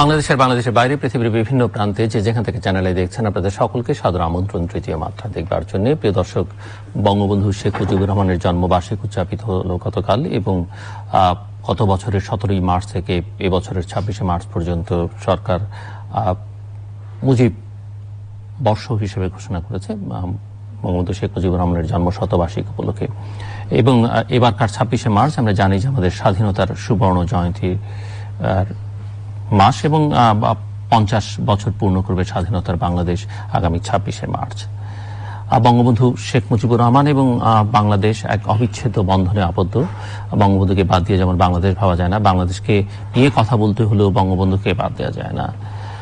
বাংলাদেশের বাইরে পৃথিবীর বিভিন্ন প্রান্তে যে যেখান থেকে চ্যানেলে দেখছেন আপনাদের সকলকে সাদর আমন্ত্রণ তৃতীয় মাত্রা দেখবার জন্য। প্রিয় দর্শক, বঙ্গবন্ধু শেখ মুজিবুর রহমানের জন্মবার্ষিকী উদযাপিত হলো গতকাল এবং গত বছরের 17 মার্চ থেকে এবছরের 26 মার্চ পর্যন্ত সরকার মুজিব বর্ষ হিসেবে ঘোষণা করেছে বঙ্গবন্ধু শেখ মুজিবুর রহমানের জন্ম শতবার্ষিকী উপলক্ষে। এবং এবারকার 26 মার্চ আমরা জানি যে আমাদের স্বাধীনতার সুবর্ণ জয়ন্তী মাস এবং 50 বছর পূর্ণ করবে স্বাধীনতার বাংলাদেশ আগামী 26 মার্চ। বঙ্গবন্ধু শেখ মুজিবুর রহমান এবং বাংলাদেশ এক অবিচ্ছেদ্য বন্ধনে আবদ্ধ। বঙ্গবন্ধুকে বাদ দিয়ে যেমন বাংলাদেশ ভাবা যায় না, বাংলাদেশকে নিয়ে কথা বলতে হলেও বঙ্গবন্ধুকে বাদ দেওয়া যায় না।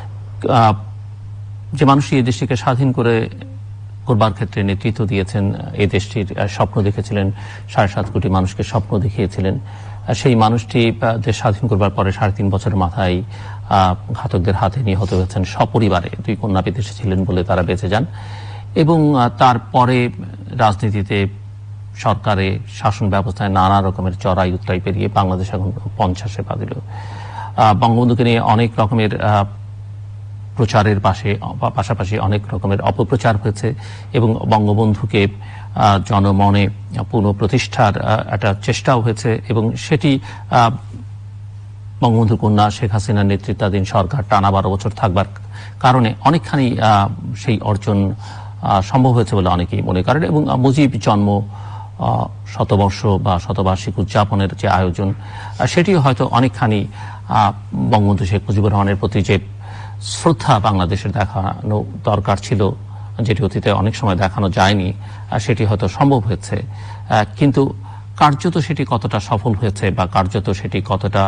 যে মানুষই এই দেশটিকে স্বাধীন করবার ক্ষেত্রে নেতৃত্ব দিয়েছেন, এই দেশটির স্বপ্ন দেখেছিলেন, 7.5 কোটি মানুষকে স্বপ্ন দেখিয়েছিলেন, সেই মানুষটি দেশ স্বাধীন করবার পরে 3.5 বছরের মাথায় ঘাতকদের হাতে নিহত হয়েছেন। সপরিবারে 2 কন্যা বিদেশে ছিলেন বলে তারা বেঁচে যান এবং তারপরে রাজনীতিতে, সরকারে, শাসন ব্যবস্থায় নানা রকমের চড়াই উতরাই পেরিয়ে বাংলাদেশ এখন 50-এ পা দিল। বঙ্গবন্ধুকে নিয়ে অনেক রকমের প্রচারের পাশাপাশি অনেক রকমের অপপ্রচার হয়েছে এবং বঙ্গবন্ধুকে জনমনে পুনঃপ্রতিষ্ঠার একটা চেষ্টাও হয়েছে এবং সেটি বঙ্গবন্ধুর কন্যা শেখ হাসিনার নেতৃত্বাধীন সরকার টানা 12 বছর থাকবার কারণে অনেকখানি সেই অর্জন সম্ভব হয়েছে বলে অনেকেই মনে করেন। এবং মুজিব জন্ম শতবর্ষ বা শতবার্ষিক উদযাপনের যে আয়োজন, সেটিও হয়তো অনেকখানি বঙ্গবন্ধু শেখ মুজিবুর রহমানের প্রতি যে শ্রদ্ধা বাংলাদেশের দেখানো দরকার ছিল, যেটি অতীতে অনেক সময় দেখানো যায়নি, সেটি হয়তো সম্ভব হয়েছে। কিন্তু কার্যত সেটি কতটা সফল হয়েছে বা কার্যত সেটি কতটা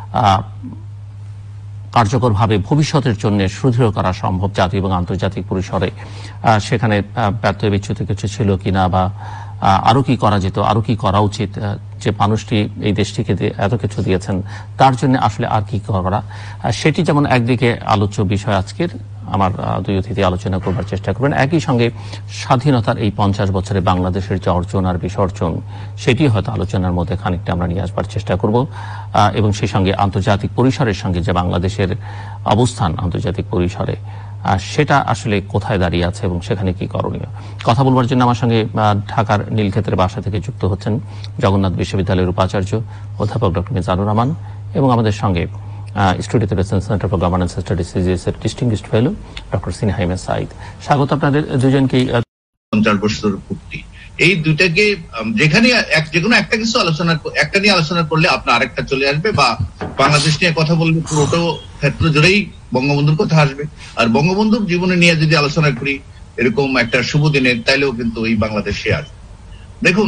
কার্যকরভাবে ভবিষ্যতের জন্য সুদৃঢ় করা সম্ভব জাতীয় এবং আন্তর্জাতিক পরিসরে, সেখানে ব্যর্থ বিচ্যুত কিছু ছিল কিনা বা আরো কি করা যেত, আরো কি করা উচিত, যে মানুষটি এই দেশটিকে এত কিছু দিয়েছেন তার জন্য আসলে আর কি করা, সেটি যেমন একদিকে আলোচ্য বিষয় আজকের আমার দুই অতিথি আলোচনা করবার চেষ্টা করবেন। একই সঙ্গে স্বাধীনতার এই 50 বছরে বাংলাদেশের যে অর্জন আর বিসর্জন, সেটি হয়তো আলোচনার মধ্যে খানিকটা আমরা নিয়ে আসবার চেষ্টা করব এবং সেই সঙ্গে আন্তর্জাতিক পরিসরের সঙ্গে যে বাংলাদেশের অবস্থান আন্তর্জাতিক পরিসরে, সেটা আসলে কোথায় দাঁড়িয়ে আছে এবং সেখানে কি করণীয়। কথা বলবার জন্য আমার সঙ্গে ঢাকার নীলক্ষেতের বাসা থেকে যুক্ত হচ্ছেন জগন্নাথ বিশ্ববিদ্যালয়ের উপাচার্য অধ্যাপক ডক্টর মিজানুর রহমান এবং আমাদের সঙ্গে স্টুডিওতে রয়েছেন centre for governance studies CGS এর ডিস্টিংগুইশড ফেলো ডক্টর সিনহা ইমেজ সাইদ। স্বাগত আপনাদের দুজনকেই। 50 বছরের পূর্তি, এই দুইটাকে যেখানে যেকোনো একটা কিছু একটা নিয়ে আলোচনা করলে আপনার আরেকটা চলে আসবে, বা বাংলাদেশ নিয়ে কথা বললে পুরোটো ক্ষেত্র জুড়েই বঙ্গবন্ধুর কথা আসবে। আর বঙ্গবন্ধুর জীবনে নিয়ে যদি আলোচনা করি এরকম একটা শুভ দিনে, তাইলেও কিন্তু এই বাংলাদেশে আসবে। দেখুন,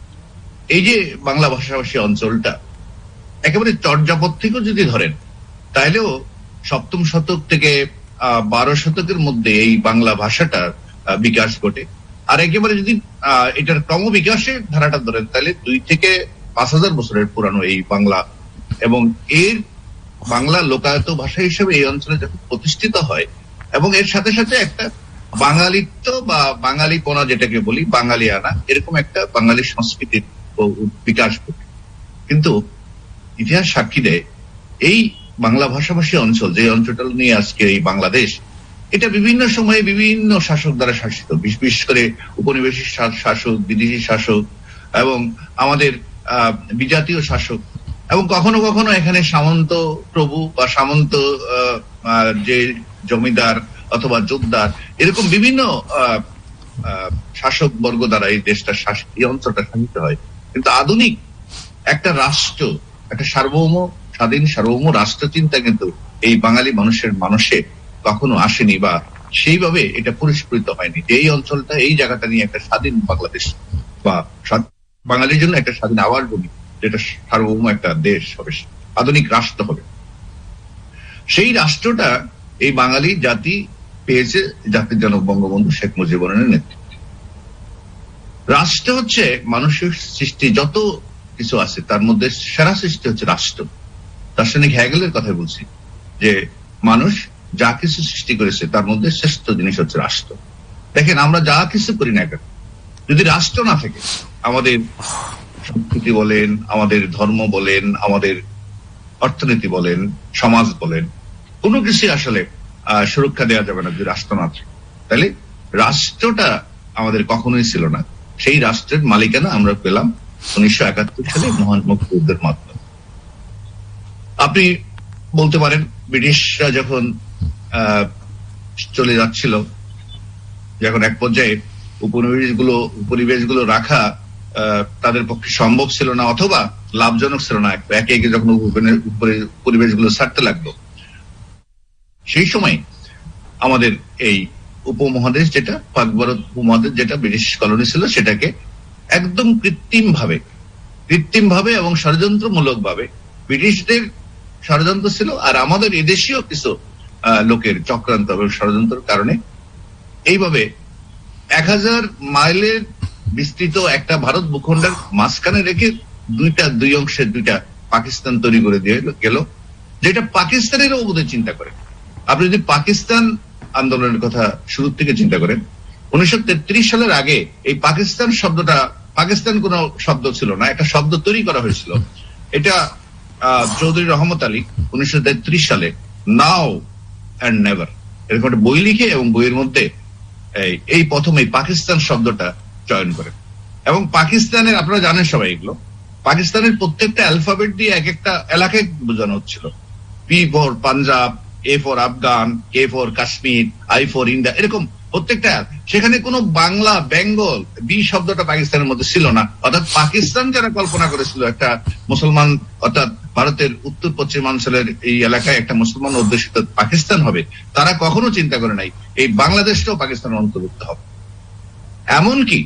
এই যে বাংলা ভাষাভাষী অঞ্চলটা একেবারে চর্যাপদ থেকেও যদি ধরেন, তাইলেও 7ম শতক থেকে 12 শতকের মধ্যে এই বাংলা ভাষাটার বিকাশ ঘটে। আর একেবারে যদি এটার ক্রমবিকাশের ধারাটা ধরেন, তাহলে 2 থেকে 5000 বছরের পুরানো এই বাংলা, এবং এর বাংলা লোকায়ত ভাষা হিসেবে এই অঞ্চলে যখন প্রতিষ্ঠিত হয় এবং এর সাথে সাথে একটা বাঙালিত্ব বা বাঙালিপনা, যেটাকে বলি বাঙালিয়ানা, এরকম একটা বাঙালি সংস্কৃতির বিকাশ ঘটে। কিন্তু ইতিহাস সাক্ষী দেয় এই বাংলা ভাষাভাষী অঞ্চল, যে অঞ্চলটা নিয়ে আজকে এই বাংলাদেশ, এটা বিভিন্ন সময়ে বিভিন্ন শাসক দ্বারা শাসিত, বিশেষ করে উপনিবেশিক শাসক, বিদেশি শাসক এবং আমাদের বিজাতীয় শাসক, এবং কখনো কখনো এখানে সামন্ত প্রভু বা সামন্ত যে জমিদার অথবা জোতদার, এরকম বিভিন্ন শাসক বর্গ দ্বারা এই দেশটা এই অঞ্চলটা শাসিত হয়। কিন্তু আধুনিক একটা রাষ্ট্র, একটা স্বাধীন সার্বভৌম রাষ্ট্র চিন্তা কিন্তু এই বাঙালি মানুষে কখনো আসেনি, বা সেইভাবে এটা পরিস্ফুটিত হয়নি যে এই অঞ্চলটা, এই জায়গাটা নিয়ে একটা স্বাধীন বাংলাদেশ বা বাঙালির জন্য একটা স্বাধীন আওয়াজ ভূমি, যেটা সার্বভৌম একটা দেশ হবে, আধুনিক রাষ্ট্র হবে। সেই রাষ্ট্রটা এই বাঙালি জাতি পেয়েছে জাতির জনক বঙ্গবন্ধু শেখ মুজিবুর রহমানের নেতৃত্বে। রাষ্ট্র হচ্ছে মানুষের সৃষ্টি, যত কিছু আছে তার মধ্যে সেরা সৃষ্টি হচ্ছে রাষ্ট্র। দার্শনিক হ্যাগেলের কথা বলছি যে মানুষ যা কিছু সৃষ্টি করেছে তার মধ্যে শ্রেষ্ঠ জিনিস হচ্ছে রাষ্ট্র। দেখেন, আমরা যা কিছু করি না কেন, যদি রাষ্ট্র না থাকে, আমাদের সংস্কৃতি বলেন, আমাদের ধর্ম বলেন, আমাদের অর্থনীতি বলেন, সমাজ বলেন, কোনো কিছু আসলে সুরক্ষা দেওয়া যাবে না যদি রাষ্ট্র না থাকে। তাহলে রাষ্ট্রটা আমাদের কখনোই ছিল না, সেই রাষ্ট্রের মালিকানা আমরা পেলাম 1971 সালে মহান মুক্তিযুদ্ধের মাধ্যমে। আপনি বলতে পারেন ব্রিটিশরা যখন চলে যাচ্ছিল, যখন এক পর্যায়ে উপনিবেশগুলো রাখা তাদের পক্ষে সম্ভব ছিল না অথবা লাভজনক ছিল না, একে একে যখন পরিবেশগুলো ছাড়তে লাগলো, সেই সময় আমাদের এই উপমহাদেশ যেটা পাক ভারত উপমহাদেশ যেটা ব্রিটিশ কলোনি ছিল, সেটাকে একদম কৃত্রিম ভাবে এবং ষড়যন্ত্রমূলক ভাবে ব্রিটিশদের ষড়যন্ত্র ছিল আর আমাদের এদেশীয় কিছু লোকের চক্রান্ত এবং ষড়যন্ত্রের কারণে এইভাবে 1000 মাইলের বিস্তৃত একটা ভারত ভূখণ্ডের মাঝখানে রেখে দুই অংশের দুইটা পাকিস্তান তৈরি করে দিয়ে গেল, যেটা পাকিস্তানের অবদান চিন্তা করে। আপনি যদি পাকিস্তান আন্দোলনের কথা শুরু থেকে চিন্তা করেন, 1933 সালের আগে এই পাকিস্তান শব্দটা, পাকিস্তান কোন শব্দ ছিল না, একটা শব্দ তৈরি করা হয়েছিল। এটা চৌধুরী রহমত আলী 1933 সালে নাও অ্যান্ড নেভার এরকম একটা বই লিখে এবং বইয়ের মধ্যে এই প্রথম এই পাকিস্তান শব্দটা চয়ন করেন। এবং পাকিস্তানের, আপনারা জানেন সবাই এগুলো, পাকিস্তানের প্রত্যেকটা অ্যালফাবেট দিয়ে এক একটা এলাকায় বোঝানো হচ্ছিল। P for Punjab, A for Afghan, K for Kashmir, I for India, এরকম প্রত্যেকটা। সেখানে কোনো বাংলা, বেঙ্গল, বি শব্দটা পাকিস্তানের মধ্যে ছিল না। অর্থাৎ পাকিস্তান যারা কল্পনা করেছিল একটা মুসলমান, অর্থাৎ ভারতের উত্তর পশ্চিমাঞ্চলের এই এলাকায় একটা মুসলমান অধ্যুষিত পাকিস্তান হবে, তারা কখনো চিন্তা করে নাই এই বাংলাদেশটাও পাকিস্তানের অন্তর্ভুক্ত হবে। এমনকি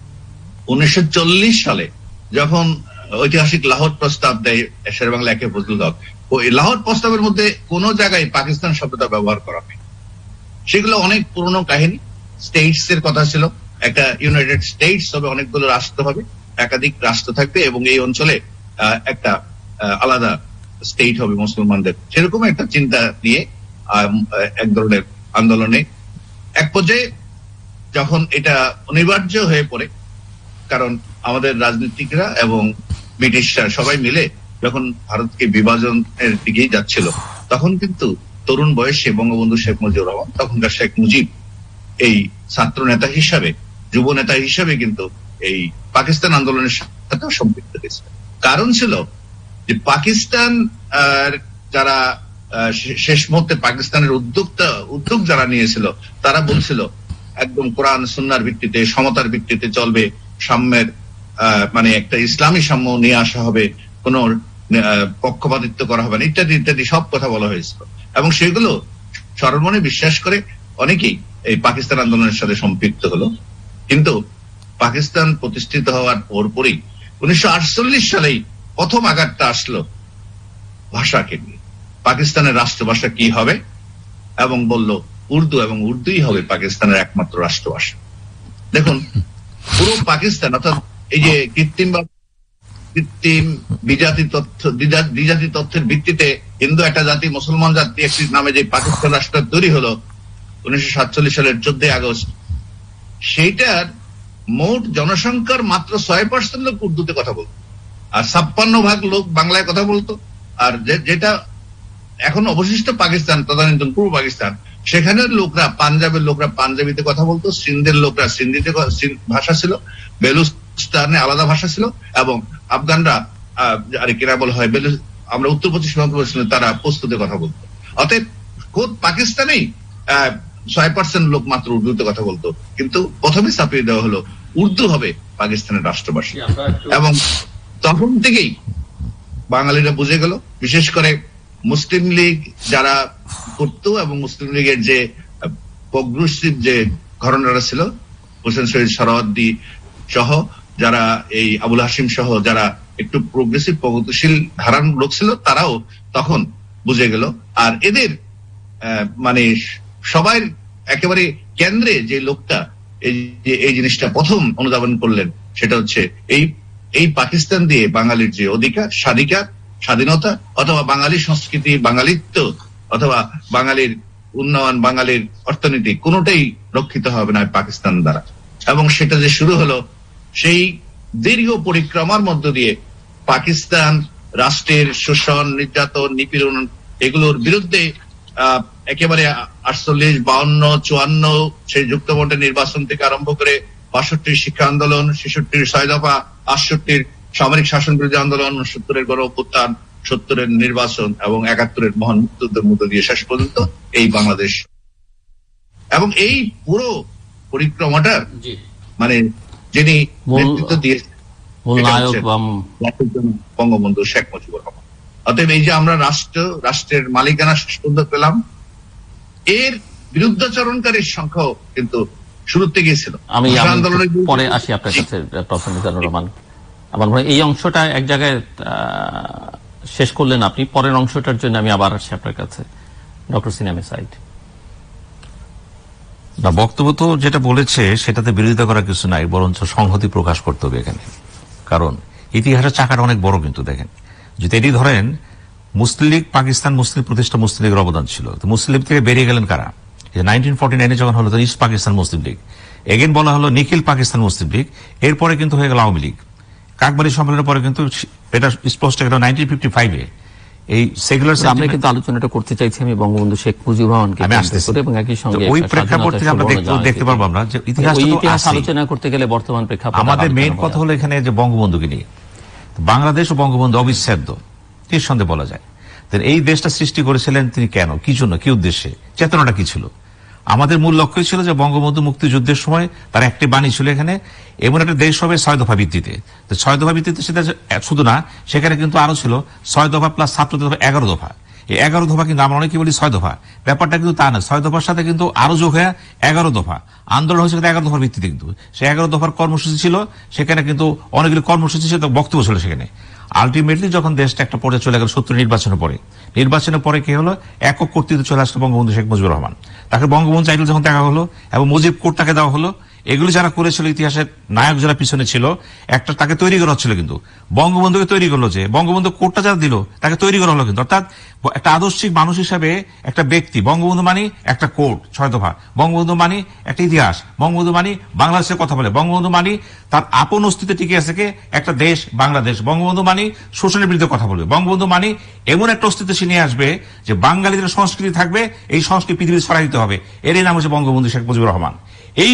1940 সালে যখন ঐতিহাসিক লাহোর প্রস্তাব দেয় শের বাংলা একে ফজলুল হক, ওই লাহোর প্রস্তাবের মধ্যে কোন জায়গায় পাকিস্তান শব্দটা ব্যবহার করা হয়। সেগুলো অনেক পুরনো কাহিনী। স্টেটস এর কথা ছিল, একটা ইউনাইটেড স্টেটস হবে, অনেকগুলো রাষ্ট্র হবে, একাধিক রাষ্ট্র থাকবে এবং এই অঞ্চলে একটা আলাদা স্টেট হবে মুসলমানদের, সেরকম একটা চিন্তা নিয়ে এক ধরনের আন্দোলনে এক পর্যায়ে যখন এটা অনিবার্য হয়ে পড়ে, কারণ আমাদের রাজনীতিকরা এবং ব্রিটিশরা সবাই মিলে যখন ভারতকে বিভাজনের দিকেই যাচ্ছিল, তখন কিন্তু তরুণ বয়সে বঙ্গবন্ধু শেখ মুজিবুর রহমান, তখনকার শেখ মুজিব, এই ছাত্র নেতা হিসাবে, যুব নেতা হিসাবে কিন্তু এই পাকিস্তান আন্দোলনের সাথে সম্পৃক্ত হয়েছে। কারণ ছিল যে পাকিস্তান যারা শেষ মুহূর্তে পাকিস্তানের উদ্যোগ যারা নিয়েছিল, তারা বলছিল একদম কোরআন সুন্নাহর ভিত্তিতে, সমতার ভিত্তিতে চলবে, সাম্যের মানে একটা ইসলামী সাম্য নিয়ে আসা হবে, কোন পক্ষপাতিত্ব করা হবে না, ইত্যাদি ইত্যাদি সব কথা বলা হয়েছিল। এবং সেগুলো সর্বমনে বিশ্বাস করে অনেকেই এই পাকিস্তান আন্দোলনের সাথে সম্পৃক্ত হলো। কিন্তু পাকিস্তান প্রতিষ্ঠিত হওয়ার পরপরই 1948 সালেই প্রথম আঘাতটা আসলো ভাষাকে নিয়ে। পাকিস্তানের রাষ্ট্রভাষা কি হবে, এবং বলল উর্দু, এবং উর্দুই হবে পাকিস্তানের একমাত্র রাষ্ট্রভাষা। দেখুন, পুরো পাকিস্তান, অর্থাৎ এই যে কৃত্রিম দ্বিজাতি তথ্যের ভিত্তিতে হিন্দু একটা জাতি, মুসলমান জাতি একটি নামে যে পাকিস্তান রাষ্ট্র তৈরি হলো 1947 সালের 14 আগস্ট, সেইটার মোট জনসংখ্যার মাত্র 6% লোক উর্দুতে কথা বলতো, আর 56% লোক বাংলায় কথা বলতো। আর যেটা এখন অবশিষ্ট পাকিস্তান, তদানীন্তন পূর্ব পাকিস্তান, সেখানের লোকরা, পাঞ্জাবের লোকরা পাঞ্জাবিতে কথা বলতো, সিন্ধের লোকরা সিন্ধিতে ভাষা ছিল, বেলুচিস্তানে আলাদা ভাষা ছিল, এবং আফগানরা আর কিরা বলা হয় আমরা উত্তর পশ্চিম সীমান্ত বলছিলাম, তারা পশতুতে কথা বলতো। অতএব খোদ পাকিস্তানেই 6% লোক মাত্র উর্দুতে কথা বলতো। কিন্তু প্রথমে চাপিয়ে দেওয়া হলো উর্দু হবে পাকিস্তানের রাষ্ট্রভাষা। এবং তখন থেকেই বাঙালিরা বুঝে গেল, বিশেষ করে মুসলিম লীগ যারা করতো এবং মুসলিম লীগের যে প্রগ্রেসিভ যে ঘরানারা ছিল, হোসেন শহীদ সোহরাওয়ার্দী সহ যারা, এই আবুল হাশিম সহ যারা একটু প্রগ্রেসিভ প্রগতিশীল ধারার লোক ছিল, তারাও তখন বুঝে গেল। আর এদের মানে সবাই একেবারে কেন্দ্রে যে লোকটা এই জিনিসটা প্রথম অনুধাবন করলেন, সেটা হচ্ছে এই পাকিস্তান দিয়ে বাঙালির যে অধিকার, স্বাধীনতা, অথবা বাঙালি সংস্কৃতি, বাঙালিত্ব, অথবা বাঙালির উন্নয়ন, বাঙালির অর্থনীতি, কোনোটাই রক্ষিত হবে না পাকিস্তান দ্বারা। এবং সেটা যে শুরু হলো, সেই দীর্ঘ পরিক্রমার মধ্য দিয়ে পাকিস্তান রাষ্ট্রের শোষণ, নির্যাতন, নিপীড়ন, এগুলোর বিরুদ্ধে একেবারে 48, 52, 54 সেই যুক্তমন্ত্রের নির্বাচন থেকে আরম্ভ করে 62 শিক্ষা আন্দোলন, 66 6 দফা, 68 সামরিক শাসন বিরোধী আন্দোলন, 70 গণ অভ্যুত্থান, 70 নির্বাচন এবং 71 মহান মুক্তিযুদ্ধের মধ্য দিয়ে শেষ পর্যন্ত এই বাংলাদেশ। এবং এই পুরো পরিক্রমাটার মানে যিনি নেতৃত্ব দিয়েছেন বঙ্গবন্ধু শেখ মুজিবুর রহমান। অতএব এই যে আমরা রাষ্ট্রের মালিকানা শেষ পর্যন্ত পেলাম, এর বিরুদ্ধাচরণকারীর সংখ্যাও কিন্তু শুরু থেকেই ছিল। আমি পরে আসি আপনার কাছে প্রফেসর মিজানুর রহমান। আমার মনে হয় এই অংশটা এক জায়গায় শেষ করলেন আপনি, পরের অংশটার জন্য আমি আবার আসছি আপনার কাছে। ডক্টর সিনামি সাইদ। না, বক্তব্য তো যেটা বলেছে সেটাতে বিরোধিতা করার কিছু নাই, বরঞ্চ সংহতি প্রকাশ করতে হবে এখানে। কারণ ইতিহাসের চাকাটা অনেক বড়, কিন্তু দেখেন যদি এটি ধরেন মুসলিম লীগ, পাকিস্তান মুসলিম প্রতিষ্ঠা মুসলিম লীগের অবদান ছিল, তো মুসলিম লীগ থেকে বেরিয়ে গেলেন কারা? 1949 যখন হলো ইস্ট পাকিস্তান মুসলিম লীগ, এগেন বলা হলো নিখিল পাকিস্তান মুসলিম লীগ, এরপরে কিন্তু হয়ে গেল আওয়ামী লীগ। কাকবাড়ি সম্মেলনের পরে কিন্তু এটা স্পষ্ট গেল 1955-এ এই সেকুলার। আমরা কিন্তু আলোচনাটা করতে চাইছি আমি বঙ্গবন্ধু শেখ মুজিবুর রহমানকে, এবং একই সঙ্গে ওই প্রেক্ষাপট থেকে আমরা দেখতে পারবো আমরা যে ইতিহাস আলোচনা করতে গেলে বর্তমান প্রেক্ষাপট আমাদের মেইন কথা হলো এখানে যে বঙ্গবন্ধুকে নিয়ে বাংলাদেশ ও বঙ্গবন্ধু অবিচ্ছেদ্য, নিঃসন্দেহে বলা যায়। এই দেশটা সৃষ্টি করেছিলেন তিনি কেন, কি জন্য, কি উদ্দেশ্যে, চেতনাটা কি ছিল? আমাদের মূল লক্ষ্য ছিল যে বঙ্গবন্ধু মুক্তিযুদ্ধের সময় তার একটি বাণী ছিল এখানে এমন একটা দেশ হবে 6 দফা ভিত্তিতে। 6 দফা ভিত্তিতে সেটা শুধু না, সেখানে কিন্তু আরো ছিল 6 দফা প্লাস 7 দফা 11 দফা। এই 11 দফা কিন্তু আমরা অনেকে বলি 6 দফা, ব্যাপারটা কিন্তু তা না। 6 দফার সাথে কিন্তু আরো যোগ হয়ে 11 দফা আন্দোলন হয়েছে 11 দফার ভিত্তিতে। কিন্তু সেই 11 দফার কর্মসূচি ছিল, সেখানে কিন্তু অনেকগুলি কর্মসূচি ছিল, বক্তব্য ছিল সেখানে। আলটিমেটলি যখন দেশটা একটা পর্যায়ে চলে গেল 70 নির্বাচনের পরে কি হলো, একক কর্তৃত্ব চলে আসলো বঙ্গবন্ধু শেখ মুজিবুর রহমান। তাকে বঙ্গবন্ধু টাইটেল যখন দেখা হলো এবং মুজিব কোড তাকে দেওয়া হলো, এগুলি যারা করেছিল ইতিহাসের নায়ক যারা পিছনে ছিল, একটা তাকে তৈরি করা হচ্ছিল। কিন্তু বঙ্গবন্ধুকে তৈরি করলো যে বঙ্গবন্ধু কোডটা যারা দিল তাকে তৈরি করা হলো। কিন্তু অর্থাৎ একটা আদর্শিক মানুষ হিসাবে একটা ব্যক্তি, বঙ্গবন্ধু মানি একটা কোড 6 দফা, বঙ্গবন্ধু মানি একটা ইতিহাস, বঙ্গবন্ধু মানি বাংলাদেশের কথা বলে, বঙ্গবন্ধু মানি তার আপন অস্তিত্বে টিকে আছে একটা দেশ বাংলাদেশ, বঙ্গবন্ধু মানি শোষণের বিরুদ্ধে কথা বলবে, বঙ্গবন্ধু মানি এমন একটা অস্তিত্ব সে নিয়ে আসবে যে বাঙালিদের সংস্কৃতি থাকবে, এই সংস্কৃতি পৃথিবীতে ছড়াই দিতে হবে। এরই নাম হচ্ছে বঙ্গবন্ধু শেখ মুজিবুর রহমান। এই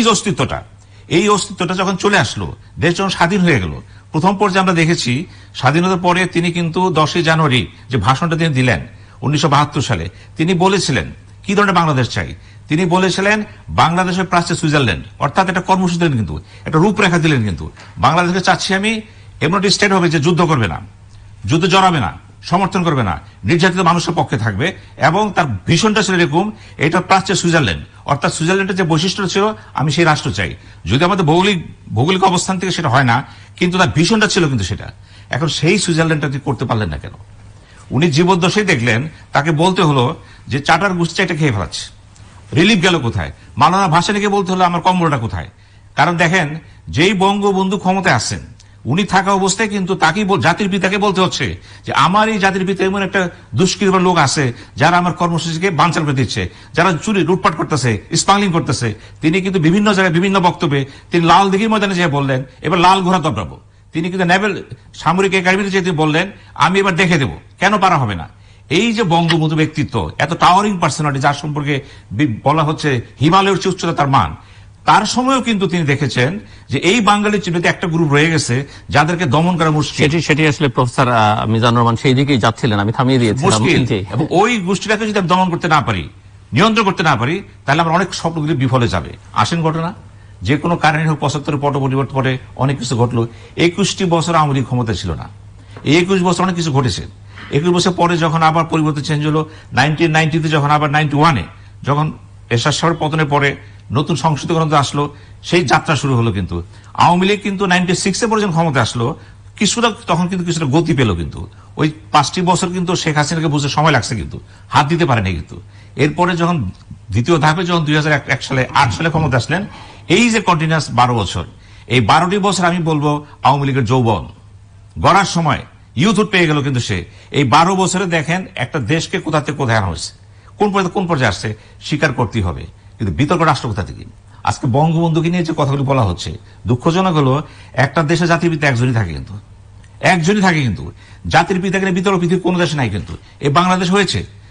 অস্তিত্বটা যখন চলে আসলো, দেশ যখন স্বাধীন হয়ে গেল, প্রথম পর্যায়ে আমরা দেখেছি স্বাধীনতার পরে তিনি কিন্তু 10ই জানুয়ারি যে ভাষণটা তিনি দিলেন 1972 সালে, তিনি বলেছিলেন কি ধরনের বাংলাদেশ চাই। তিনি বলেছিলেন বাংলাদেশের প্রাচ্যে সুইজারল্যান্ড, অর্থাৎ একটা কর্মসূচি দিলেন, কিন্তু একটা রূপরেখা দিলেন। কিন্তু বাংলাদেশকে চাচ্ছি আমি এমন একটি স্টেট হবে যে যুদ্ধ করবে না, যুদ্ধে জড়াবে না, সমর্থন করবে না, নির্যাতিত মানুষের পক্ষে থাকবে। এবং তার ভীষণটা ছিল এরকম, এটা প্রাচ্যে সুইজারল্যান্ড, অর্থাৎ সুইজারল্যান্ডের যে বৈশিষ্ট্য ছিল আমি সেই রাষ্ট্র চাই। যদি আমাদের ভৌগোলিক অবস্থান থেকে সেটা হয় না, কিন্তু তার ভীষণটা ছিল কিন্তু সেটা। এখন সেই সুইজারল্যান্ডটা তিনি করতে পারলেন না কেন? উনি জীবদ্দশায় দেখলেন তাকে বলতে হলো যে চাটার গোষ্ঠী এটা খেয়ে ফেলাচ্ছে, রিলিফ গেল কোথায়? মাওলানা ভাসানীকে বলতে হলো আমার কম্বলটা কোথায়? কারণ দেখেন, যেই বঙ্গবন্ধু ক্ষমতায় আসছেন, উনি থাকা অবস্থায় কিন্তু তাকেই জাতির পিতাকে বলতে হচ্ছে যে আমার এই জাতির পিতা এমন একটা দুষ্কৃতির লোক আছে যারা আমার কর্মসূচিকে বানচাল করে দিচ্ছে, যারা চুরি লুটপাট করতেছে, স্মাগলিং করতেছে। তিনি কিন্তু বিভিন্ন জায়গায় বিভিন্ন বক্তব্যে তিনি লাল দিঘির ময়দানে যেয়ে বললেন এবার লাল ঘোড়া দবড়াবো। তিনি কিন্তু নেভেল সামরিক একাডেমিতে যেতে বললেন আমি এবার দেখে দেবো, কেন পারা হবে না। এই যে বঙ্গবন্ধু ব্যক্তিত্ব, এত টাওয়ারিং পার্সোনালিটি, যার সম্পর্কে বলা হচ্ছে হিমালয়ের চেয়ে উচ্চতা তার মান, তার সময়ও কিন্তু তিনি দেখেছেন যে এই বাঙালির চিহ্নিত একটা গ্রুপ রয়ে গেছে যাদেরকে দমন করা মুশকিল। সেটি আসলে প্রফেসর মিজানুর রহমান সেই দিকেই যাচ্ছিলেন, আমি থামিয়ে দিয়েছিলাম। এবং ওই গোষ্ঠীটাকে যদি আমি দমন করতে না পারি, নিয়ন্ত্রণ করতে না পারি, তাহলে আমার অনেক স্বপ্নগুলি বিফলে যাবে। আসেন ঘটনা, যে কোনো কারণে হোক 75 পট পরিবর্তন করে অনেক কিছু ঘটলো। 21টি বছর আওয়ামী লীগ ক্ষমতা ছিল না, এই 21 বছর অনেক কিছু ঘটেছে। 21 বছর পরে যখন আবার পরিবর্তন চেঞ্জ হলো 1990-তে, যখন আবার 91-এ যখন এরশাদ সাহেবের পতনের পরে নতুন সংসদীয় গণতন্ত্র আসলো, সেই যাত্রা শুরু হলো। কিন্তু আওয়ামী লীগ কিন্তু 96-এ পরে যখন ক্ষমতা আসলো কিছুটা, তখন কিন্তু কিছুটা গতি পেল। কিন্তু ওই 5টি বছর কিন্তু শেখ হাসিনাকে বুঝতে সময় লাগছে, কিন্তু হাত দিতে পারেনি। কিন্তু এরপরে যখন দ্বিতীয় ধাপে যখন 2001 সালে 8 সালে ক্ষমতা আসলেন, এই যে কন্টিনিউয়াস 12 বছর, এই 12টি বছর আমি বলবো আওয়ামী লীগের যৌবন গড়ার সময় ইউথহুড পেয়ে গেল। কিন্তু সে এই 12 বছরে দেখেন একটা দেশকে কোথা থেকে কোথায় আনা হয়েছে, কোন পর্যায়ে আসছে স্বীকার করতেই হবে। কিন্তু বিতর্ক রাষ্ট্র কোথা থেকে? আজকে বঙ্গবন্ধুকে নিয়ে যে কথাগুলি বলা হচ্ছে, দুঃখজনক হলো একটা দেশে জাতির পিতা একজনই থাকে, কিন্তু জাতির পিতাকে বিতর্ক পৃথিবীর কোন দেশে নাই। কিন্তু এই বাংলাদেশ হয়েছে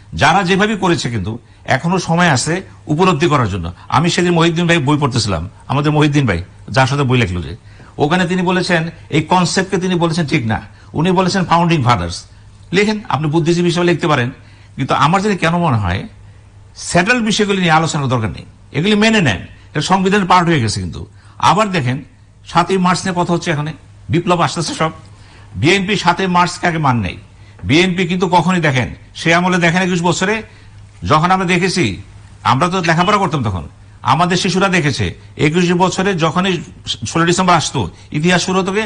যারা যেভাবে করেছে কিন্তু এখনো সময় আছে উপলব্ধি করার জন্য। আমি সেদিন মহিউদ্দিন ভাই বই পড়তেছিলাম, আমাদের মহিউদ্দিন ভাই যার সাথে বই লেখলো, যে ওখানে তিনি বলেছেন এই কনসেপ্টকে তিনি বলেছেন ঠিক না, উনি বলেছেন ফাউন্ডিং ফাদার্স। লেখেন, আপনি বুদ্ধিজীবী হিসেবে লিখতে পারেন, কিন্তু আমার যদি কেন মনে হয় সেটেল বিষয়গুলি নিয়ে আলোচনার দরকার নেই, এগুলি মেনে নেন, এটা সংবিধানের পার্ট হয়ে গেছে। কিন্তু আবার দেখেন 7ই মার্চ নিয়ে কথা হচ্ছে, এখানে বিপ্লব আসতেছে সব। বিএনপি 7ই মার্চকে আগে মান নেই। বিএনপি কিন্তু কখনই দেখেন সে আমলে দেখেন 21 বছরে যখন আমরা দেখেছি, আমরা তো লেখাপড়া করতাম তখন, আমাদের শিশুরা দেখেছে 21 বছরে যখনই 16 ডিসেম্বর আসতো, ইতিহাস শুরু থেকে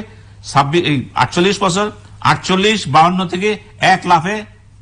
48 বছর, 48, 52 থেকে 1 লাফে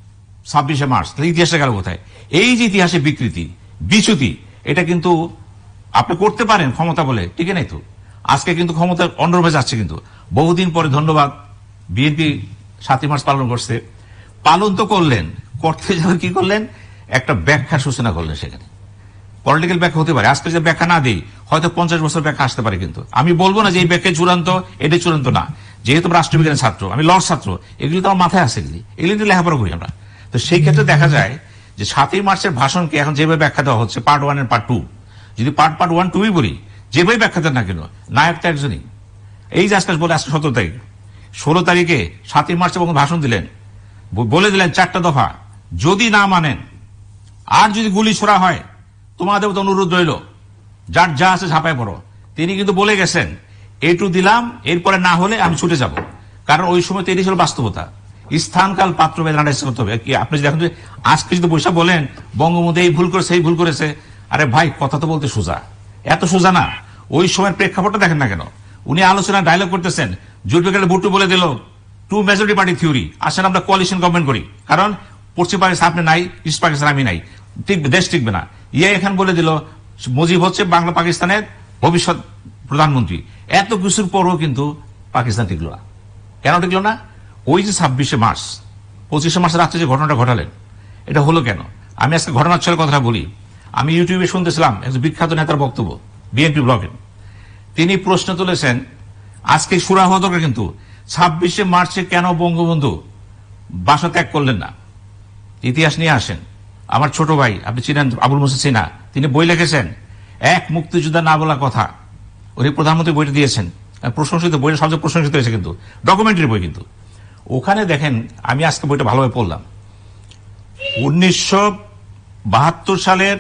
26শে মার্চ। ইতিহাসটা গেল কোথায়? এই যে ইতিহাসে বিকৃতি বিচ্যুতি, এটা কিন্তু আপনি করতে পারেন ক্ষমতা বলে, ঠিক নাই তো। আজকে কিন্তু ক্ষমতা অন্যভাবে যাচ্ছে। কিন্তু বহুদিন পরে ধন্যবাদ বিএনপি 7ই মার্চ পালন করছে। পালন তো করলেন, করতে যাওয়ার কি করলেন, একটা ব্যাখ্যার সূচনা করলেন। সেখানে পলিটিক্যাল ব্যাখ্যা হতে পারে, আজকে যে ব্যাখ্যা না দিই হয়তো 50 বছর ব্যাখ্যা আসতে পারে, কিন্তু আমি বলবো না যে এই ব্যাখ্যা চূড়ান্ত, এটা চূড়ান্ত না। যেহেতু রাষ্ট্রবিজ্ঞানের ছাত্র, আমি লর ছাত্র, এগুলি তো আমার মাথায় আছে, এগুলি তো লেখাপড়া করি আমরা। তো সেই ক্ষেত্রে দেখা যায় যে 7ই মার্চের ভাষণকে এখন যেভাবে ব্যাখ্যা দেওয়া হচ্ছে, পার্ট 1 এর পার্ট 2, যদি পার্ট 1, 2ই বলি, যেভাবে ব্যাখ্যা দেন না কেন, নায়ক তো একজনই। এই যে আজকে বলে, আজকে 17 তারিখ, 16 তারিখে 7ই মার্চে ভাষণ দিলেন, বলে দিলেন 4টা দফা, যদি না মানেন আর যদি গুলি ছোড়া হয় তোমাদের তো অনুরোধ রইল, যার যা আছে ঝাঁপায় পড়ো। তিনি কিন্তু বলে গেছেন এইটু দিলাম, এরপরে না হলে আমি ছুটে যাব। কারণ ওই সময় তো এটি ছিল বাস্তবতা, স্থানকাল পাত্র বেদনাটা করতে হবে। আপনি যদি এখন আজকে যদি বৈশা বলেন বঙ্গবন্ধু এই ভুল করেছে, এই ভুল করেছে, আরে ভাই কথা তো বলতে সোজা, এত সোজা না। ওই সময়ের প্রেক্ষাপটটা দেখেন না কেন। উনি আলোচনা ডায়লগ করতেছেন, জুলফিকার ভুট্টো বলে দিল 2 মেজরিটি পার্টি থিওরি, আসেন আমরা কোয়ালিশন গভর্নমেন্ট করি, কারণ পশ্চিম পাকিস্তান আপনি নাই, ইস্ট পাকিস্তান আমি নাই, ঠিক দেশ টিকবে না। এখান বলে দিল মুজিব হচ্ছে বাংলা পাকিস্তানের ভবিষ্যৎ প্রধানমন্ত্রী। এত কিছুর পরও কিন্তু পাকিস্তান টিকলো না। কেন টিকলো না? ওই যে 26শে মার্চ, 25শে মার্চ রাত্রে যে ঘটনাটা ঘটালেন, এটা হলো কেন? আমি আজকে ঘটনার ছলের কথাটা বলি। আমি ইউটিউবে শুনতেছিলাম একজন বিখ্যাত নেতার বক্তব্য, বিএনপি ব্লগে। তিনি প্রশ্ন তুলেছেন, আজকে সুরা হওয়া দরকার, কিন্তু 26শে মার্চে কেন বঙ্গবন্ধু বাসা ত্যাগ করলেন না? ইতিহাস নিয়ে আসেন। আমার ছোট ভাই, আপনি চিনেন আবুল মুসা সিনহা, তিনি বই লিখেছেন এক মুক্তিযোদ্ধা না বলা কথা, উনি প্রধানমন্ত্রী বইটা দিয়েছেন, প্রশংসিত, বইটা সবচেয়ে প্রশংসিত হয়েছে, কিন্তু ডকুমেন্টারি বই। কিন্তু ওখানে দেখেন, আমি আজকে বইটা ভালোভাবে পড়লাম, 1972 সালের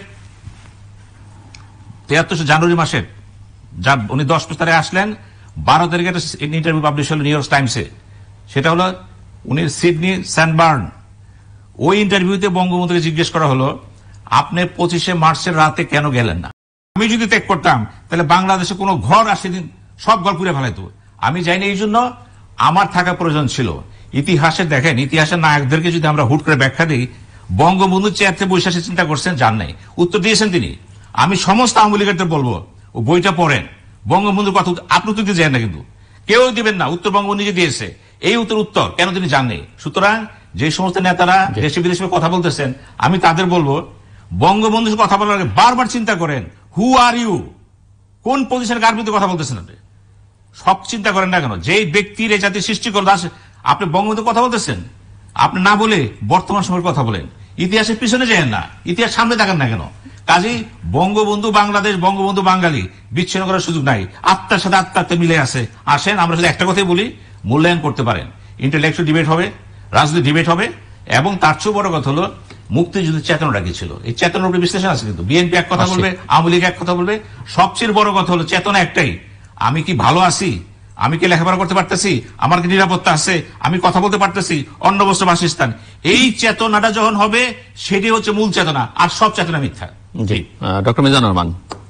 73 জানুয়ারি মাসের, যা উনি 10 তারিখে আসলেন, 12 তারিখে একটা ইন্টারভিউ পাবলিশ হলো নিউ ইয়র্ক টাইমসে। সেটা হলো উনি সিডনি স্যানবার্ন। ওই ইন্টারভিউতে বঙ্গবন্ধুকে জিজ্ঞেস করা হলো, আপনি 25শে মার্চের রাতে কেন গেলেন না? আমি যদি ত্যাগ করতাম তাহলে বাংলাদেশে কোনো ঘর আসে দিন সব ঘর পুড়ে ফেলাইতো, আমি যাইনি, এই জন্য আমার থাকা প্রয়োজন ছিল। ইতিহাসে দেখেন, ইতিহাসের নায়কদেরকে যদি আমরা হুট করে ব্যাখ্যা দিই, বঙ্গবন্ধু চেয়ারতে বৈশাখী চিন্তা করছেন, জান নাই, উত্তর দিয়েছেন তিনি। আমি সমস্ত আওয়ামী লীগের বলবো ও বইটা পড়েন, বঙ্গবন্ধুর কথা আপনি উত্তর দিতে যান না, কিন্তু কেউ দিবেন না। উত্তর বঙ্গবন্ধু নিজে দিয়েছে, এই উত্তর কেন তিনি জাননি। সুতরাং যে সমস্ত নেতারা দেশে বিদেশে কথা বলতেছেন, আমি তাদের বলবো বঙ্গবন্ধুর কথা বলার আগে বারবার চিন্তা করেন, হু আর ইউ, কোন পজিশনে কার বিরুদ্ধে কথা বলতেছেন। আপনি সব চিন্তা করেন না কেন, যে ব্যক্তির এই জাতির সৃষ্টি করে আপনি বঙ্গবন্ধুর কথা বলতেছেন, আপনি না বলে বর্তমান সময়ের কথা বলেন, ইতিহাসের পিছনে যান না, ইতিহাস সামনে থাকেন না কেন। কাজেই বঙ্গবন্ধু বাংলাদেশ, বঙ্গবন্ধু বাঙালি বিচ্ছিন্ন করার সুযোগ নাই, আত্মার সাথে আত্মাতে মিলে আছে। আসেন আমরা শুধু একটা কথাই বলি, মূল্যায়ন করতে পারেন, ইন্টেলেকচুয়াল ডিবেট হবে, রাজনৈতিক ডিবেট হবে, এবং তার চেয়েও বড় কথা হলো মুক্তিযুদ্ধের চেতনাটা কি ছিল, এই চেতনার উপরে বিশ্লেষণ আছে। কিন্তু বিএনপি এক কথা বলবে, আওয়ামী লীগ এক কথা বলবে, সবচেয়ে বড় কথা হলো চেতনা একটাই, আমি কি ভালো আছি, আমি কি লেখাপড়া করতে পারতেছি, আমার কি নিরাপত্তা আছে, আমি কথা বলতে পারতেছি, অন্য বস্তু বাসস্থান। এই চেতনাটা যখন হবে সেটি হচ্ছে মূল চেতনা, আর সব চেতনা মিথ্যা। জি, ডক্টর মিজানুর রহমান।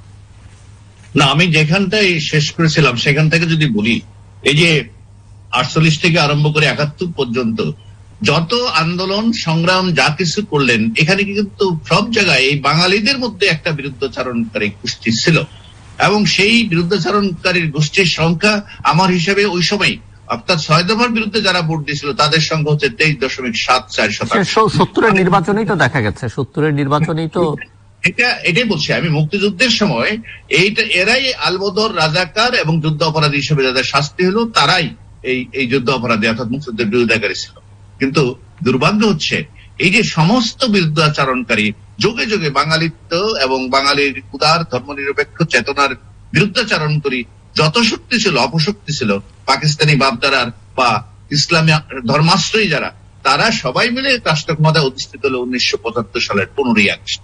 না, আমি যেখানটাই শেষ করেছিলাম সেখান থেকে যদি বলি, এই যে 48 থেকে আরম্ভ করে 71 পর্যন্ত যত আন্দোলন সংগ্রাম যা কিছু করলেন, এখানে কিন্তু সব জায়গায় এই বাঙালিদের মধ্যে একটা বিরুদ্ধাচরণকারী গোষ্ঠী ছিল, এবং সেই বিরুদ্ধাচরণকারীর গোষ্ঠীর সংখ্যা আমার হিসাবে ওই সময়, অর্থাৎ 6 দফার বিরুদ্ধে যারা ভোট দিয়েছিল তাদের সংখ্যা হচ্ছে 23.74%। 70-এর নির্বাচনেই তো দেখা গেছে, 70-এর নির্বাচনেই তো এটাই বলছি আমি, মুক্তিযুদ্ধের সময় এরাই আলবদর, রাজাকার এবং যুদ্ধ অপরাধী হিসেবে যাদের শাস্তি হলো, তারাই এই যুদ্ধ অপরাধী অর্থাৎ মুক্তিযুদ্ধের বিরোধিতাকারী ছিল। কিন্তু দুর্ভাগ্য হচ্ছে এই যে সমস্ত বিরুদ্ধাচারণকারী যুগে যুগে বাঙালিত্ব এবং বাঙালির উদার ধর্মনিরপেক্ষ চেতনার বিরুদ্ধাচারণকারী যত শক্তি ছিল, অপশক্তি ছিল, পাকিস্তানি বাপদারার বা ইসলামী ধর্মাশ্রয়ী যারা, তারা সবাই মিলে রাষ্ট্র ক্ষমতায় অধিষ্ঠিত হলো 1975 সালের 15ই আগস্ট।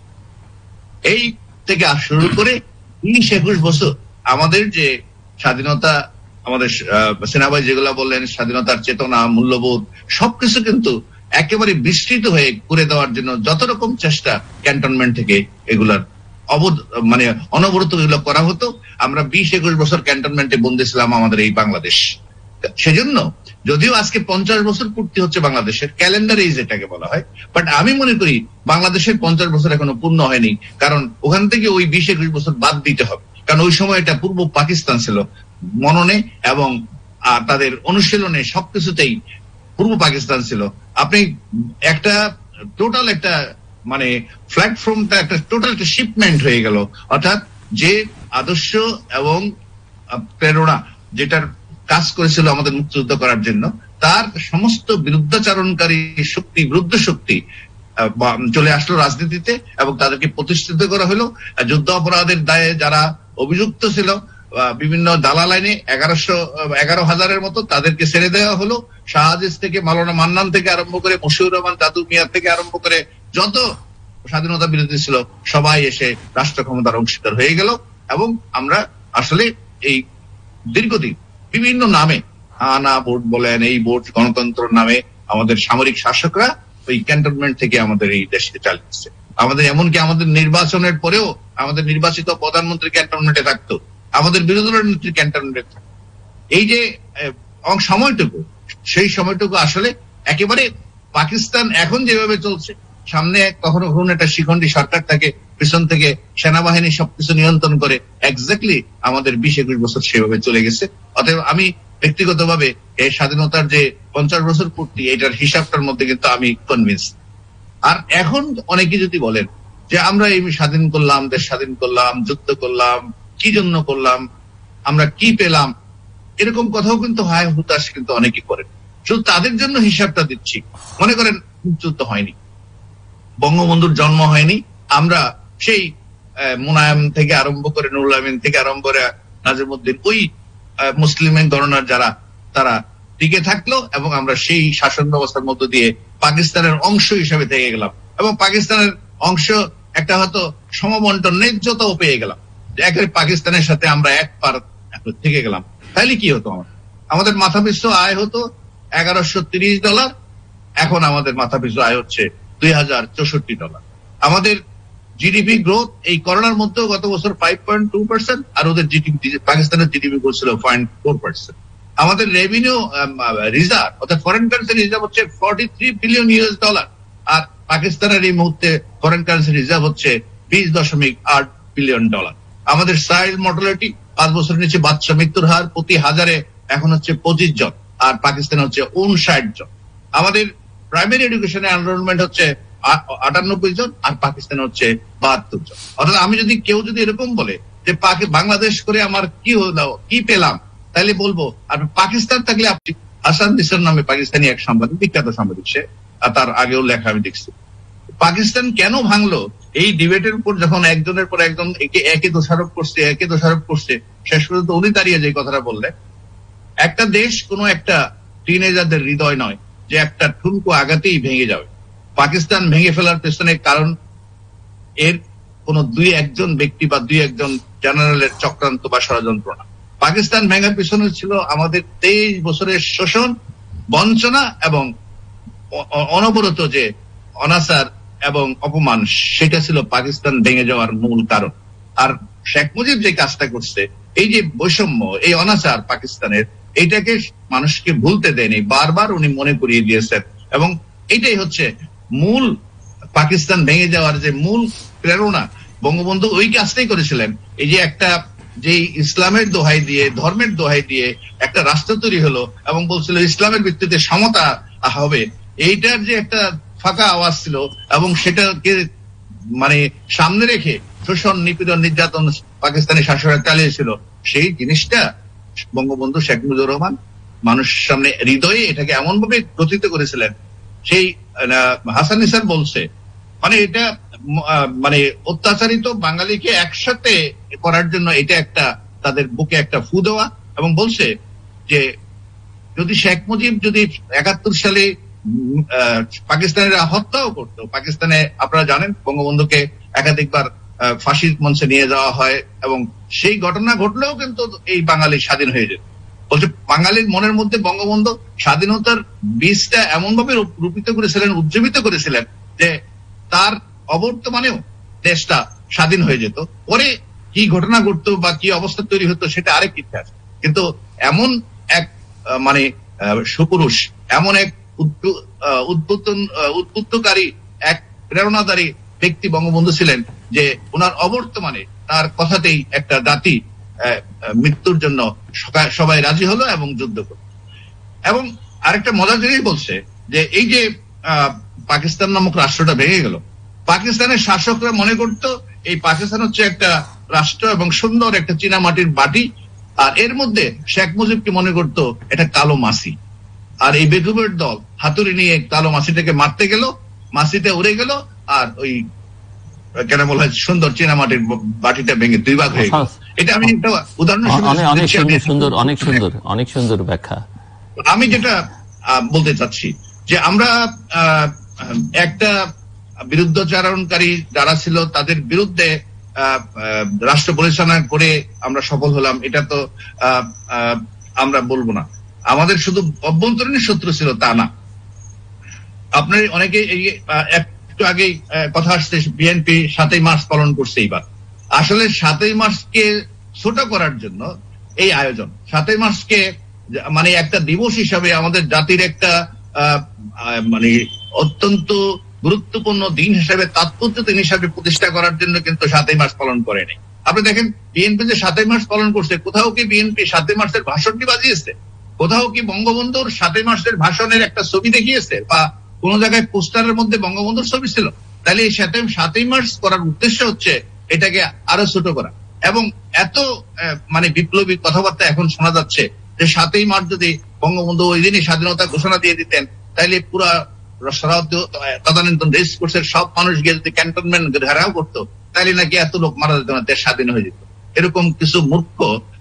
এই থেকে শুরু করে 20-21 বছর আমাদের যে স্বাধীনতা, আমাদের সেনাবাহিনী যেগুলা বললেন, স্বাধীনতার চেতনা, মূল্যবোধ সবকিছু কিন্তু একেবারে বিস্তৃত হয়ে করে দেওয়ার জন্য যত রকম চেষ্টা ক্যান্টনমেন্ট থেকে এগুলার মানে অনবরত এগুলো করা হতো। আমরা 20-21 বছর ক্যান্টনমেন্টে বন্দী ছিলাম আমাদের এই বাংলাদেশ। সেজন্য যদিও আজকে 50 বছর পূর্তি হচ্ছে বাংলাদেশের, ক্যালেন্ডার এজ এটাকে বলা হয়, বাট আমি মনে করি বাংলাদেশের 50 বছর এখনো পূর্ণ হয়নি, কারণ ওখান থেকে ওই 20-21 বছর বাদ দিতে হবে, কারণ ওই সময় এটা পূর্ব পাকিস্তান ছিল মননে এবং তাদের অনুশীলনে সবকিছুতেই পূর্ব পাকিস্তান ছিল। আপনি একটা টোটাল একটা মানে প্ল্যাটফর্মটা একটা টোটাল একটা শিপমেন্ট হয়ে গেল, অর্থাৎ যে আদর্শ এবং প্রেরণা যেটার কাজ করেছিল আমাদের মুক্তিযুদ্ধ করার জন্য, তার সমস্ত বিরুদ্ধাচারণকারী শক্তি, বিরুদ্ধ শক্তি চলে আসলো রাজনীতিতে এবং তাদেরকে প্রতিষ্ঠিত করা হলো। যুদ্ধ অপরাধের দায়ে যারা অভিযুক্ত ছিল বিভিন্ন দালাল আইনে 11,000-এর মতো তাদেরকে ছেড়ে দেওয়া হলো। শাহআজিজ থেকে মাওলানা মান্নান থেকে আরম্ভ করে মশিউর রহমান দাদু মিয়া থেকে আরম্ভ করে যত স্বাধীনতা বিরোধী ছিল সবাই এসে রাষ্ট্র ক্ষমতার অংশীদার হয়ে গেল। এবং আমরা আসলে এই দীর্ঘদিন বিভিন্ন নামে, আনা বোর্ড বলেন, এই বোর্ড, গণতন্ত্র নামে আমাদের সামরিক শাসকরা ওই ক্যান্টনমেন্ট থেকে আমাদের এই দেশকে চালিয়েছে। আমাদের এমনকি আমাদের নির্বাচনের পরেও আমাদের নির্বাচিত প্রধানমন্ত্রী ক্যান্টনমেন্টে থাকতো, আমাদের বিরোধী দলের নেত্রী ক্যান্টনমেন্টে থাকতো। এই যে সময়টুকু, সেই সময়টুকু আসলে একেবারে পাকিস্তান এখন যেভাবে চলছে, সামনে কখনো কখনো একটা শিখণ্ডী সরকার থাকে, পিছন থেকে সেনাবাহিনী সবকিছু নিয়ন্ত্রণ করে, এক্স্যাক্টলি আমাদের 20-21 বছর সেভাবে চলে গেছে। অতএব আমি ব্যক্তিগতভাবে এই স্বাধীনতার যে 50 বছর পূর্তি, এটার হিসাবটার মধ্যে কিন্তু আমি কনভিন্স। আর এখন অনেকে যদি বলেন যে আমরা এই স্বাধীন করলাম, দেশ স্বাধীন করলাম, যুদ্ধ করলাম, কি জন্য করলাম, আমরা কি পেলাম, এরকম কথাও কিন্তু হায় হুতাশ কিন্তু অনেকে করেন। শুধু তাদের জন্য হিসাবটা দিচ্ছি। মনে করেন মুক্তিযুদ্ধ হয়নি, বঙ্গবন্ধুর জন্ম হয়নি, আমরা সেই মুনায়েম থেকে আরম্ভ করে, নুরুল আমিন থেকে আরম্ভ করে নাজিমুদ্দিন, ওই মুসলিমের গণনার যারা, তারা টিকে থাকলো এবং আমরা সেই শাসন ব্যবস্থার মধ্য দিয়ে পাকিস্তানের অংশ হিসেবে থেকে গেলাম এবং পাকিস্তানের অংশ একটা হয়তো সমবন্টন ন্যায্যতাও পেয়ে গেলাম, একেবারে পাকিস্তানের সাথে আমরা এক পার থেকে গেলাম। তাহলে কি হতো, আমাদের মাথা পিছু আয় হতো $1130, এখন আমাদের মাথা পিছু আয় হচ্ছে $2064। আমাদের জিডিপি গ্রোথ এই করোনার মধ্যেও গত বছর 5.2%, আর ওদের জিডিপি, পাকিস্তানের জিডিপি গ্রোথ ছিল 0.4%। আমাদের রেভিনিউ রিজার্ভ অর্থাৎ ফরেন কারেন্সি রিজার্ভ হচ্ছে $43 বিলিয়ন, আর পাকিস্তানের এই মুহূর্তে ফরেন কারেন্সি রিজার্ভ হচ্ছে $20.8 বিলিয়ন। আমাদের চাইল্ড মর্টালিটি 5 বছরের নিচে বাচ্চা মৃত্যুর হার প্রতি হাজারে এখন হচ্ছে 25 জন, আর পাকিস্তানে হচ্ছে 59 জন। আমাদের প্রাইমারি এডুকেশনে এনরোলমেন্ট হচ্ছে 98 জন, আর পাকিস্তানে হচ্ছে 72 জন। অর্থাৎ আমি যদি কেউ যদি এরকম বলে যে বাংলাদেশ করে আমার কি হলো, কি পেলাম, তাহলে বলবো আর পাকিস্তান থাকলে আপনি, হাসান নিসার নামে পাকিস্তানি এক সাংবাদিক, বিখ্যাত সাংবাদিক, সে তার আগেও লেখা আমি দেখছি, পাকিস্তান কেন ভাঙলো এই ডিবেটের উপর যখন একজনের পর একজন একে দোষারোপ করছে, শেষ পর্যন্ত উনি দাঁড়িয়ে যে কথাটা বললেন, একটা দেশ কোনো একটা টিনেজারদের হৃদয় নয় যে একটা ঠুনকো আঘাতেই ভেঙে যাবে। পাকিস্তান ভেঙে ফেলার পেছনে কারণ এর কোন 2-1 ব্যক্তি বা 2-1 জেনারেলের চক্রান্ত বা ষড়যন্ত্র না। পাকিস্তান ভেঙার পিছনে ছিল আমাদের 23 বছরের শোষণ, বঞ্চনা এবং অনবরত যে অনাচার এবং অপমান, সেটা ছিল পাকিস্তান ভেঙে যাওয়ার মূল কারণ। আর শেখ মুজিব যে কাজটা করছে, এই যে বৈষম্য, এই অনাচার পাকিস্তানের, এইটাকে মানুষকে ভুলতে দেয়নি, বারবার উনি মনে করিয়ে দিয়েছেন। এবং এটাই হচ্ছে মূল পাকিস্তান ভেঙে যাওয়ার যে মূল প্রেরণা। বঙ্গবন্ধু ওই কাজটাই করেছিলেন। এই যে একটা যে ইসলামের দোহাই দিয়ে, ধর্মের দোহাই দিয়ে একটা রাষ্ট্র তৈরি হলো এবং বলছিল ইসলামের ভিত্তিতে সমতা হবে, এইটার যে একটা ফাঁকা আওয়াজ ছিল এবং সেটাকে মানে সামনে রেখে শোষণ, নিপীড়ন, নির্যাতন পাকিস্তানি শাসকরা চালিয়েছিল, সেই জিনিসটা বঙ্গবন্ধু শেখ মুজিবুর রহমান মানুষের সামনে হৃদয়ে এটাকে এমন ভাবে গ্রথিত করেছিলেন সেই হাসান নিসার বলছে, মানে এটা মানে অত্যাচারিত বাঙালিকে একসাথে করার জন্য এটা একটা তাদের বুকে একটা ফু দেওয়া, এবং বলছে যে যদি শেখ মুজিব যদি 71 সালে পাকিস্তানিরা হত্যাও করতো, পাকিস্তানে আপনারা জানেন বঙ্গবন্ধুকে একাধিকবার ফাঁসির মঞ্চে নিয়ে যাওয়া হয়, এবং সেই ঘটনা ঘটলেও কিন্তু এই বাঙালি স্বাধীন হয়ে যেত। বলছে বাঙালির মনের মধ্যে বঙ্গবন্ধু স্বাধীনতার বীজটা এমন ভাবে রূপিত করেছিলেন, উজ্জীবিত করেছিলেন যে তার অবর্তমানেও দেশটা স্বাধীন হয়ে যেত। পরে কি ঘটনা ঘটতো বা কি অবস্থা তৈরি হতো সেটা আরেক ইতিহাস। কিন্তু এমন এক মানে সুপুরুষ, এমন এক উদ্বুদ্ধকারী, এক প্রেরণাদারী ব্যক্তি বঙ্গবন্ধু ছিলেন যে ওনার অবর্তমানে তার কথাতেই একটা জাতি মৃত্যুর জন্য সবাই রাজি হলো এবং যুদ্ধ করলো। এবং আরেকটা মজার জিনিস বলছে যে এই যে পাকিস্তান নামক রাষ্ট্রটা ভেঙে গেল, পাকিস্তানের শাসকরা মনে করত এই পাকিস্তান হচ্ছে একটা রাষ্ট্র এবং সুন্দর একটা চীনামাটির বাটি, আর এর মধ্যে শেখ মুজিবকে মনে করত এটা কালো মাছি। আর এই বেগমের দল হাতুড়ি নিয়ে কালো মাছিটাকে মারতে গেল, মাছিটা উড়ে গেল, আর ওই কেন বলা হয় সুন্দর চীনামাটির বাটিটা ভেঙে দুই ভাগ হয়ে গেল। এটা আমি একটা উদাহরণ, অনেক সুন্দর ব্যাখ্যা। আমি যেটা বলতে চাচ্ছি যে আমরা একটা বিরুদ্ধাচারণকারী যারা ছিল তাদের বিরুদ্ধে রাষ্ট্র পরিচালনা করে আমরা সফল হলাম, এটা তো আমরা বলবো না। আমাদের শুধু অভ্যন্তরীণ শত্রু ছিল তা না। আপনার অনেকে একটু আগেই কথা আসছে বিএনপি 7ই মার্চ পালন করছে এইবার। আসলে 7ই মার্চকে ছোট করার জন্য এই আয়োজন। 7ই মার্চকে মানে একটা দিবস হিসাবে, আমাদের জাতির একটা মানে অত্যন্ত গুরুত্বপূর্ণ দিন হিসাবে, তাৎপর্য দিন হিসাবে প্রতিষ্ঠা করার জন্য কিন্তু 7ই মার্চ পালন করেনি। আপনি দেখেন বিএনপি যে 7ই মার্চ পালন করছে, কোথাও কি বিএনপি 7ই মার্চের ভাষণটি বাজিয়েছে? কোথাও কি বঙ্গবন্ধুর 7ই মার্চের ভাষণের একটা ছবি দেখিয়েছে? বা কোন জায়গায় পোস্টারের মধ্যে বঙ্গবন্ধুর ছবি ছিল? তাহলে এই 7ই মার্চ করার উদ্দেশ্য হচ্ছে এটাকে আরো ছোট করা। এবং এত মানে বিপ্লবী কথাবার্তা এখন শোনা যাচ্ছে যে 7ই মার্চ যদি বঙ্গবন্ধু ওই দিনই স্বাধীনতা ঘোষণা দিয়ে দিতেন, তাইলে পুরা তদানীন্তন রেস কোর্সের সব মানুষ গিয়ে যদি ক্যান্টনমেন্ট ঘেরাও করতো, তাইলে নাকি এত লোক মারা যেত না, দেশ স্বাধীন হয়ে যেত। এরকম কিছু মূর্খ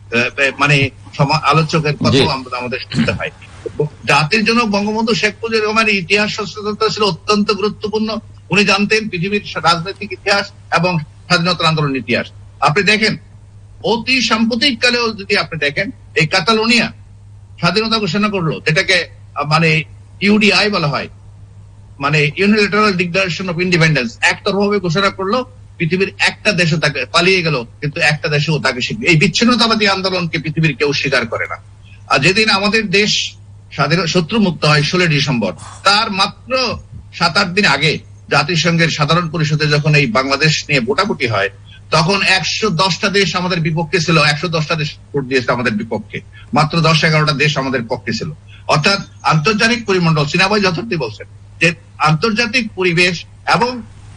মানে আলোচকের কথাও আমাদের শুনতে হয়। জাতির জন্য বঙ্গবন্ধু শেখ মুজিবুর রহমানের ইতিহাস সচেতনতা ছিল অত্যন্ত গুরুত্বপূর্ণ। উনি জানতেন পৃথিবীর রাজনৈতিক ইতিহাস এবং স্বাধীনতা আন্দোলন ইতিহাস। আপনি দেখেন অতি সাম্প্রতিক কালেও যদি আপনি দেখেন, এই কাতালোনিয়া স্বাধীনতা ঘোষণা করলো, যেটাকে মানে ইউডিআই বলা হয়, মানে ইউনিল্যাটারাল ডিক্লারেশন অফ ইন্ডিপেন্ডেন্স, একতরফাভাবে ঘোষণা করলো। পৃথিবীর একটা দেশও তাকে পালিয়ে গেল, কিন্তু একটা দেশও তাকে স্বীকৃতি। এই বিচ্ছিন্নতাবাদী আন্দোলনকে পৃথিবীর কেউ স্বীকার করে না। আর যেদিন আমাদের দেশ স্বাধীন শত্রু মুক্ত হয় 16 ডিসেম্বর, তার মাত্র 7-8 দিন আগে জাতিসংঘের সাধারণ পরিষদে যখন এই বাংলাদেশ নিয়ে ভোটাভুটি হয়, তখন 110টা দেশ আমাদের বিপক্ষে ছিল। 110টা দেশ ভোট দিয়েছে আমাদের বিপক্ষে, মাত্র 10-11টা দেশ আমাদের পক্ষে ছিল। অর্থাৎ আন্তর্জাতিক পরিমণ্ডল, সিনাবাই যথার্থ বলছেন যে আন্তর্জাতিক পরিবেশ এবং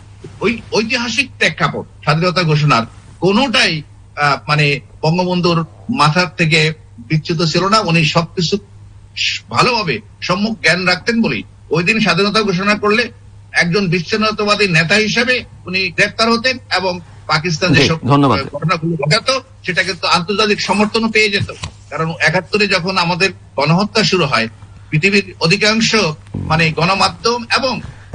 ওই ঐতিহাসিক প্রেক্ষাপট স্বাধীনতা ঘোষণার কোনোটাই মানে বঙ্গবন্ধুর মাথার থেকে বিচ্যুত ছিল না। উনি সবকিছু ভালোভাবে সম্যক জ্ঞান রাখতেন বলেই ওই দিন স্বাধীনতা ঘোষণা করলে একজন বিচ্ছিন্নতাবাদী নেতা হিসেবে উনি গ্রেপ্তার হতেন, এবং পাকিস্তান যেসব ঘটনাগুলো ঘটাতো সেটা কিন্তু আন্তর্জাতিক সমর্থনও পেয়ে যেত। কারণ 71-এ যখন আমাদের গণহত্যা শুরু হয়, পৃথিবীর অধিকাংশ মানে গণমাধ্যম এবং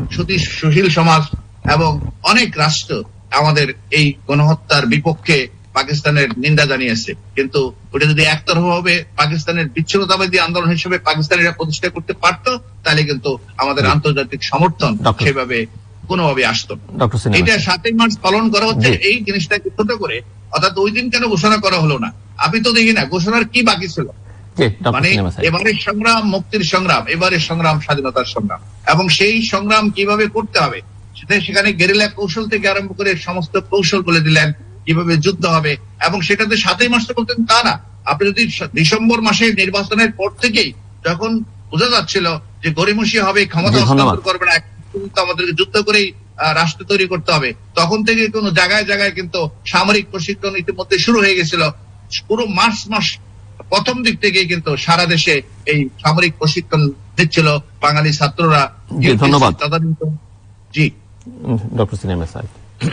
সুশীল সমাজ এবং অনেক রাষ্ট্র আমাদের এই গণহত্যার বিপক্ষে পাকিস্তানের নিন্দা জানিয়েছে। কিন্তু ওটা যদি একতরফাভাবে পাকিস্তানের বিচ্ছিন্নতাবাদী আন্দোলন হিসেবে পাকিস্তানিরা প্রতিষ্ঠা করতে পারতো, তাহলে কিন্তু আমাদের আন্তর্জাতিক সমর্থন সেভাবে কোনোভাবে আসতো না। এটা 7ই মার্চ পালন করা হচ্ছে এই জিনিসটাকে ছোট করে, অর্থাৎ ওই দিন কেন ঘোষণা করা হলো না? আমি তো দেখি না ঘোষণার কি বাকি ছিল। মানে এবারের সংগ্রাম মুক্তির সংগ্রাম, এবারের সংগ্রাম স্বাধীনতার সংগ্রাম, এবং সেই সংগ্রাম কিভাবে করতে হবে সেখানে গেরিলা কৌশল থেকে আরম্ভ করে সমস্ত কৌশল বলে দিলেন কিভাবে যুদ্ধ হবে। এবং সেটাতে 7ই মার্চ বলতেন তা না। আপনি যদি ডিসেম্বর মাসে নির্বাচনের পর থেকেই যখন বোঝা যাচ্ছিল যে গরিমসি হবে, ক্ষমতা হস্তান্তর করবে না, আমাদেরকে যুদ্ধ করেই রাষ্ট্র তৈরি করতে হবে, তখন থেকে কোনো জায়গায় জায়গায় কিন্তু সামরিক প্রশিক্ষণ ইতিমধ্যে শুরু হয়ে গেছিল। পুরো মার্চ মাস প্রথম দিক থেকে কিন্তু সারা দেশে এই সামরিক প্রশিক্ষণ ছিল বাঙালি ছাত্ররা। ধন্যবাদ। জি ডক্টর সিনেম সাহেব,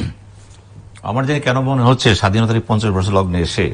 আমার যে কেন মনে হচ্ছে স্বাধীনতার 50 বছর লগ্নে এসে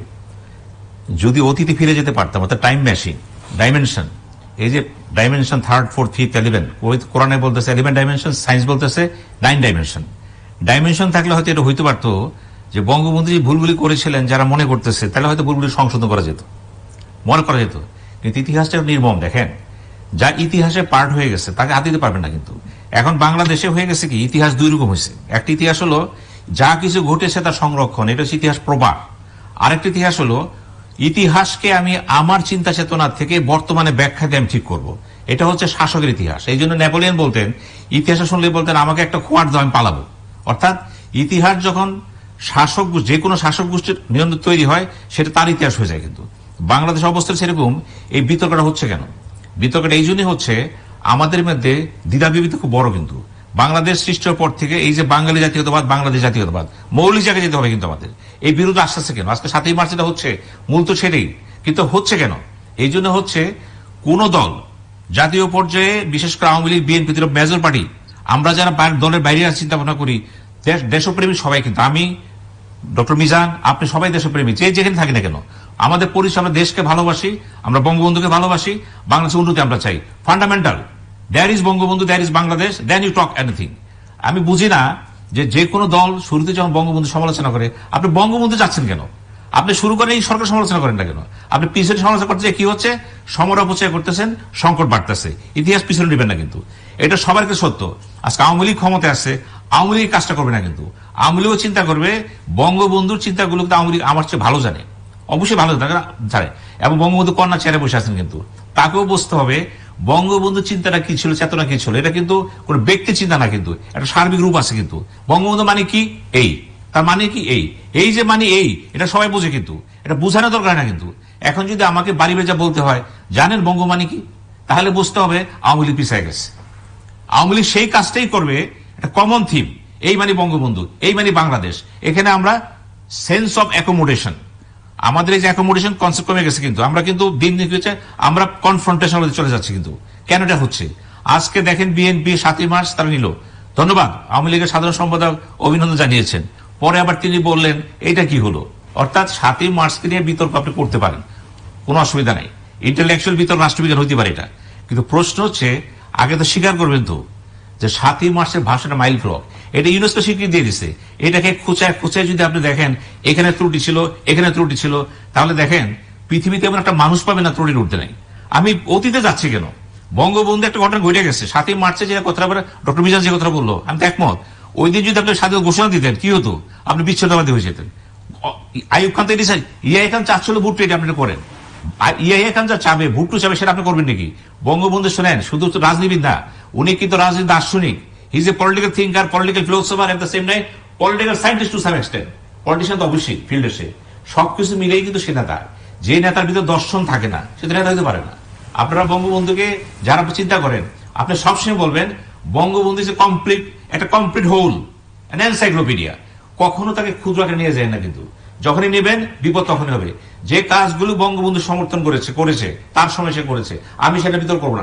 যদি অতীতে ফিরে যেতে পারতাম, অর্থাৎ টাইম মেশিন, ডাইমেনশন, এই যে ডাইমেনশন 3rd 4th 5th 11, কোরআনে বলতেছে 11 ডাইমেনশন, সায়েন্স বলতেছে 9 ডাইমেনশন। ডাইমেনশন থাকলে হয়তো এটা হইতে পারতো যে বঙ্গবন্ধু যে ভুলগুলি করেছিলেন যারা মনে করতেছে, তাহলে হয়তো ভুলগুলি সংশোধন করা যেত, মনে করা যেত। কিন্তু ইতিহাসটা নির্মম, দেখেন যা ইতিহাসে পার্ট হয়ে গেছে তাকে হাত দিতে পারবেন না। কিন্তু এখন বাংলাদেশে হয়ে গেছে কি, ইতিহাস দুই রকম হয়েছে। একটা ইতিহাস হলো যা কিছু ঘটেছে তার সংরক্ষণ, এটা হচ্ছে ইতিহাস প্রবাহ। আরেকটা ইতিহাস হলো ইতিহাসকে আমি আমার চিন্তা চেতনা থেকে বর্তমানে ব্যাখ্যা দিয়ে আমি ঠিক করব, এটা হচ্ছে শাসকের ইতিহাস। এই জন্য নেপোলিয়ন বলতেন, ইতিহাসে শুনলে বলতেন আমাকে একটা খোয়ার দাও আমি পালাবো। অর্থাৎ ইতিহাস যখন শাসক, যে কোনো শাসক গোষ্ঠীর নিয়ন্ত্রণ তৈরি হয় সেটা তার ইতিহাস হয়ে যায়। কিন্তু বাংলাদেশ অবস্থা সেরকম। এই বিতর্কটা হচ্ছে কেন? বিতর্কটা এই জন্যই হচ্ছে আমাদের মধ্যে দ্বিধাবিভেদ খুব বড়। কিন্তু বাংলাদেশ সৃষ্টির পর থেকে এই যে বাঙালি জাতীয়তাবাদ, বাংলাদেশ জাতীয়তাবাদ, মৌলিক জায়গায় যেতে হবে। কিন্তু আমাদের এই বিরোধ আসতেছে কেন? আজকে 7ই মার্চ এটা হচ্ছে, মূল তো সেটাই, কিন্তু হচ্ছে কেন? এই জন্য হচ্ছে কোন দল জাতীয় পর্যায়ে, বিশেষ করে Awami League, BNP, major party, আমরা যারা দলের বাইরে চিন্তা ভাবনা করি, দেশপ্রেমী সবাই, কিন্তু আমি, ডক্টর মিজান, আপনি সবাই দেশপ্রেমী, যে যেখানে থাকি না কেন, আমাদের পরিচয়, আমরা দেশকে ভালোবাসি, আমরা বঙ্গবন্ধুকে ভালোবাসি, বাংলাদেশের উন্নতি আমরা চাই। Fundamental, there is Bangabandhu, there is Bangladesh, then you talk anything. আমি বুঝি না যে কোনো দল শুরুতে যখন বঙ্গবন্ধু সমালোচনা করে, আপনি বঙ্গবন্ধু যাচ্ছেন কেন? আপনি শুরু করে এই সরকার সমালোচনা করেন না কেন? আপনি পিছনে সমালোচনা করতে কি হচ্ছে? সময় অপচয় করতেছেন, সংকট বাড়তেছে। ইতিহাস পিছনে নেবেন না কিন্তু, এটা সবার কাছে সত্য। আজকে আওয়ামী লীগ ক্ষমতায় আসছে, আওয়ামী লীগ কাজটা করবে না। কিন্তু আওয়ামী লীগও চিন্তা করবে, বঙ্গবন্ধুর চিন্তাগুলো আওয়ামী লীগ আমার চেয়ে ভালো জানে, অবশ্যই ভালো জানে। এবং বঙ্গবন্ধু কন্যা চেয়ারে বসে আছেন, কিন্তু তাকেও বুঝতে হবে বঙ্গবন্ধুর চিন্তাটা কি ছিল, চেতনা কি ছিল। এটা কিন্তু কোন ব্যক্তি চিন্তা না, কিন্তু একটা সার্বিক রূপ আছে। কিন্তু বঙ্গবন্ধু মানে কি এই, তার মানে কি এই যে মানে এই, এটা সবাই বোঝে, কিন্তু এটা বোঝানো দরকার না। কিন্তু এখন যদি আমাকে বাড়ি বেজা বলতে হয় জানেন বঙ্গ মানে কি, তাহলে বুঝতে হবে আওয়ামী লীগ পিছিয়ে গেছে। আওয়ামী লীগ সেই কাজটাই করবে, একটা কমন থিম, এই মানে বঙ্গবন্ধু, এই মানে বাংলাদেশ। এখানে আমরা সেন্স অফ অ্যাকোমোডেশন, আমাদের এই যে অ্যাকোমোডেশন কনসেপ্ট কমে গেছে। কিন্তু আমরা কিন্তু দিন দিন হচ্ছে আমরা কনফ্রন্টেশন চলে যাচ্ছি। কিন্তু কেন এটা হচ্ছে? আজকে দেখেন বিএনপি 7ই মার্চ তারা নিল, ধন্যবাদ, আওয়ামী লীগের সাধারণ সম্পাদক অভিনন্দন জানিয়েছেন। পরে আবার তিনি বললেন এটা কি হলো? অর্থাৎ 7ই মার্চকে নিয়ে বিতর্ক আপনি করতে পারেন, কোনো অসুবিধা নাই, ইন্টেলেকচুয়াল বিতর্ক, রাষ্ট্রবিজ্ঞান হইতে পারে এটা। কিন্তু প্রশ্ন হচ্ছে আগে তো স্বীকার করবেন তো যে 7ই মার্চের ভাষণটা মাইল ফলক, এটা ইউনেস্কো স্বীকৃতি দিয়ে দিচ্ছে। এটাকে খুঁচায় যদি আপনি দেখেন এখানে ত্রুটি ছিল, এখানে ত্রুটি ছিল, তাহলে দেখেন পৃথিবীতে এমন একটা মানুষ পাবে না ত্রুটির উঠতে নাই। আমি অতীতে যাচ্ছি কেন? বঙ্গবন্ধু একটা ঘটনা ঘটে গেছে 7ই মার্চে, যে কথাটা ডক্টর মিজান যে কথা বললো, আমি তো একমত। ওই দিন যদি আপনি স্বাধীনতা ঘোষণা দিতেন কি হতো? আপনি বিচ্ছিন্নতাবাদী হয়ে যেতেন। আইয়ুব খান তো এটি চাই, ইয়া খান চাচ্ছিল ভুট্টো, এটা আপনি করেন। আর ইয়া খান যা চাবে, ভুট্টো চাবে, সেটা আপনি করবেন নাকি? বঙ্গবন্ধু শোনেন, শুধু রাজনীতিবিদ না, উনি কিন্তু রাজনীতি দার্শনিক। He is a political thinker, political philosopher, at the same time political scientist to some extent. Politician তো অবশ্যই ফিল্ডে, সে সবকিছু মিলেই কিন্তু সে নেতা। যে নেতার ভিতরে দর্শন থাকে না সে তো নেতা হতে পারে না। আপনারা বঙ্গবন্ধুকে যারা চিন্তা করেন, আপনি সবসময় বলবেন বঙ্গবন্ধু যে কমপ্লিট, একটা কমপ্লিট হোল, এনসাইক্লোপিডিয়া। কখনো তাকে ক্ষুদ্র আকারে নিয়ে যায় না। কিন্তু যখনই নেবেন বিপদ তখনই হবে। যে কাজগুলো বঙ্গবন্ধু সমর্থন করেছে তার সময় সে করেছে, আমি সেটা বিতর্ক করবো না।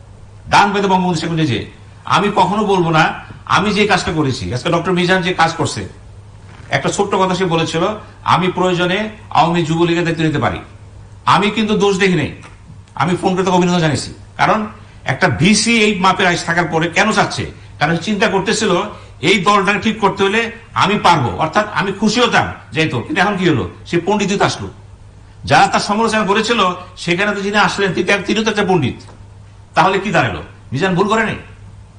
ডান পেতে বঙ্গবন্ধু সে যে, আমি কখনো বলবো না আমি যে কাজটা করেছি। আজকে ডক্টর মিজান যে কাজ করছে, একটা ছোট্ট কথা সে বলেছিল, আমি প্রয়োজনে আওয়ামী যুবলীগের দায়িত্ব নিতে পারি। আমি কিন্তু দোষ দেখি নাই, আমি ফোন করে তাকে অভিনন্দন জানিয়েছি। কারণ একটা ভিসি এই মাপের আইস থাকার পরে কেন চাচ্ছে? কারণ চিন্তা করতেছিল এই দলটাকে ঠিক করতে হলে আমি পারবো, অর্থাৎ আমি খুশি হতাম যেহেতু। কিন্তু এখন কি হলো? সে পণ্ডিত আসলো, যারা তার সমালোচনা করেছিল সেখানে তো যিনি আসলেন তিনি তো একটা পণ্ডিত। তাহলে কি দাঁড়ালো? মিজান ভুল করে নাই?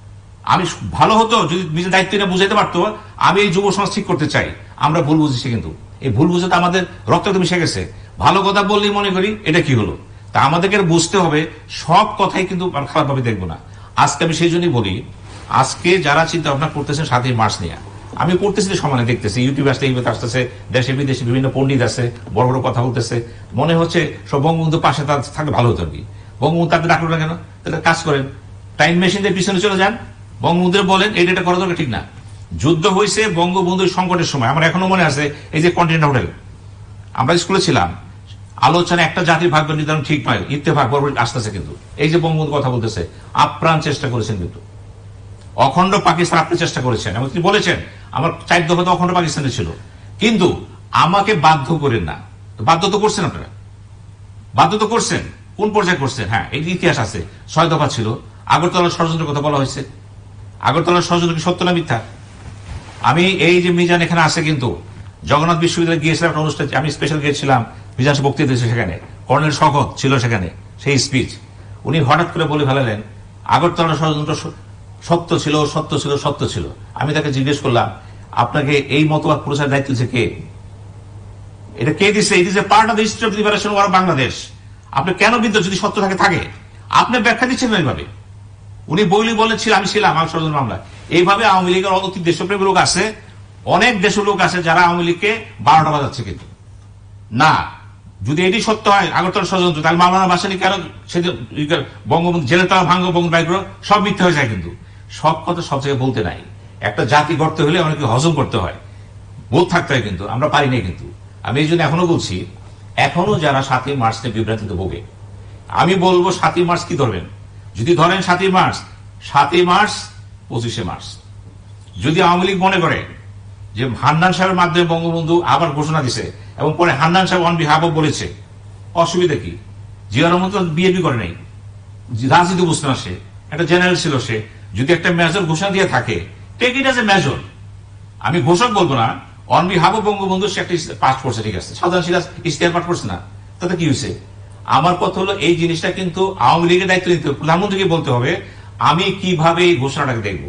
আমি ভালো হতো যদি নিজের দায়িত্ব নিয়ে বুঝাইতে পারতো আমি এই যুব সমাজ ঠিক করতে চাই। আমরা ভুল বুঝেছি, কিন্তু এই ভুল বুঝতে আমাদের রক্তে মিশে গেছে। ভালো কথা বললেই মনে করি এটা কি হলো। তা আমাদেরকে বুঝতে হবে সব কথাই কিন্তু খারাপভাবে দেখবো না। আজকে আমি সেই জন্যই বলি, আজকে যারা চিন্তা ভাবনা করতেছেন 7ই মার্চ নিয়ে, আমি পড়তেছি সমানে দেখতেছি, ইউটিউবে আসতেছে, দেশে বিদেশে বিভিন্ন পণ্ডিত আছে, বড় বড় কথা বলতেছে। মনে হচ্ছে সব বঙ্গবন্ধু পাশে থাকলে ভালো হতো আর কি। বঙ্গবন্ধু তাদের ডাকলো না কেন? তাদের কাজ করেন, টাইম মেশিনের পিছনে চলে যান, বঙ্গবন্ধু বলেন এটা করা দরকার। ঠিক না, যুদ্ধ হয়েছে বঙ্গবন্ধুর সংকটের সময়। আমার এখনো মনে আছে এই যে কন্টিনেন্টাল হোটেল, আমরা স্কুলে ছিলাম, আলোচনা একটা জাতির ভাগ্য নির্ধারণ ঠিক নয়, ইত্তেফাক বরাবর আসতেছে। কিন্তু এই যে বঙ্গবন্ধু কথা বলতেছে, আপ্রাণ চেষ্টা করেছেন, কিন্তু অখণ্ড পাকিস্তান আপনি চেষ্টা করেছেন এবং তিনি বলেছেন আমার 4 দফা তো অখণ্ড পাকিস্তানে ছিল, কিন্তু আমাকে বাধ্য করেন না। বাধ্য তো করছেন আপনারা, বাধ্য তো করছেন, কোন পর্যায়ে করছেন? হ্যাঁ, এই ইতিহাস আছে, 6 দফা ছিল। আগরতলার ষড়যন্ত্রের কথা বলা হয়েছে, আগরতলার ষড়যন্ত্র কি সত্য না মিথ্যা? আমি এই যে মিজান এখানে আছে, কিন্তু জগন্নাথ বিশ্ববিদ্যালয়ে গিয়েছিলাম একটা অনুষ্ঠানে, আমি স্পেশাল গিয়েছিলাম, মিজান বক্তৃতা দিয়েছে সেখানে, কর্নেল শওকত ছিল সেখানে, সেই স্পিচ উনি হঠাৎ করে বলে ফেলালেন আগরতলার ষড়যন্ত্র সত্য ছিল, সত্য ছিল, সত্য ছিল। আমি তাকে জিজ্ঞেস করলাম আপনাকে এই মতবাদ প্রচার দায়িত্ব দিচ্ছে কে? এটা কে দিচ্ছে? It is a part of the history of liberation war Bangladesh. আপনি কেন বিদ্রোহ, যদি সত্য থাকে আপনি ব্যাখ্যা দিচ্ছেন না এইভাবে। উনি বইলি বলেছিল আমি ছিলাম আমার ষড়যন্ত্র মামলা। এইভাবে আওয়ামী লীগের অতি দেশপ্রেমী লোক আছে, অনেক দেশের লোক আছে যারা আওয়ামী লীগকে 12টা বাজাচ্ছে। কিন্তু না, যদি এটি সত্য হয় আগরতলা ষড়যন্ত্র, তাহলে মাওলানা ভাসানী কেন বঙ্গবন্ধু জেলের তালা ভাঙ্গ, বঙ্গবন্ধু বাইকগুলো সব মিথ্যা হয়ে যায়। কিন্তু সব কথা সব জায়গায় বলতে নাই। একটা জাতি গড়তে হলে অনেকে হজম করতে হয়, বোধ থাকতে হয়, কিন্তু আমরা পারি না। কিন্তু আমি এই জন্য এখনো বলছি, এখনো যারা 7ই মার্চ নিয়ে বিভ্রান্তিতে ভোগে, আমি বলবো 7ই মার্চ কি ধরবেন? যদি ধরেন 7ই মার্চ, 7ই মার্চ 25শে মার্চ, যদি আওয়ামী লীগ মনে করে যে হান্নান সাহেবের মাধ্যমে বঙ্গবন্ধু আবার ঘোষণা দিছে এবং পরে হান্নান সাহেব অন বিহাফ বলেছে, অসুবিধা কি? জিয়া রহমান তো বিএনপি করে নাই, রাজনীতি বুঝতে না, সে একটা জেনারেল ছিল। সে যদি একটা মেজর ঘোষণা দিয়ে থাকে, take it as a major. আমি ঘোষক বলবো না, অন বিহাফ বঙ্গবন্ধু সে একটা পাঠ করছে, ঠিক আছে, সাধারণ সিরাজ ইশতেহার পাঠ করছে না, তাতে কি হয়েছে? আমার কথা হলো এই জিনিসটা কিন্তু আওয়ামী লীগের দায়িত্ব নিতে হবে, প্রধানমন্ত্রীকে বলতে হবে আমি কিভাবে এই ঘোষণাটাকে দেখব।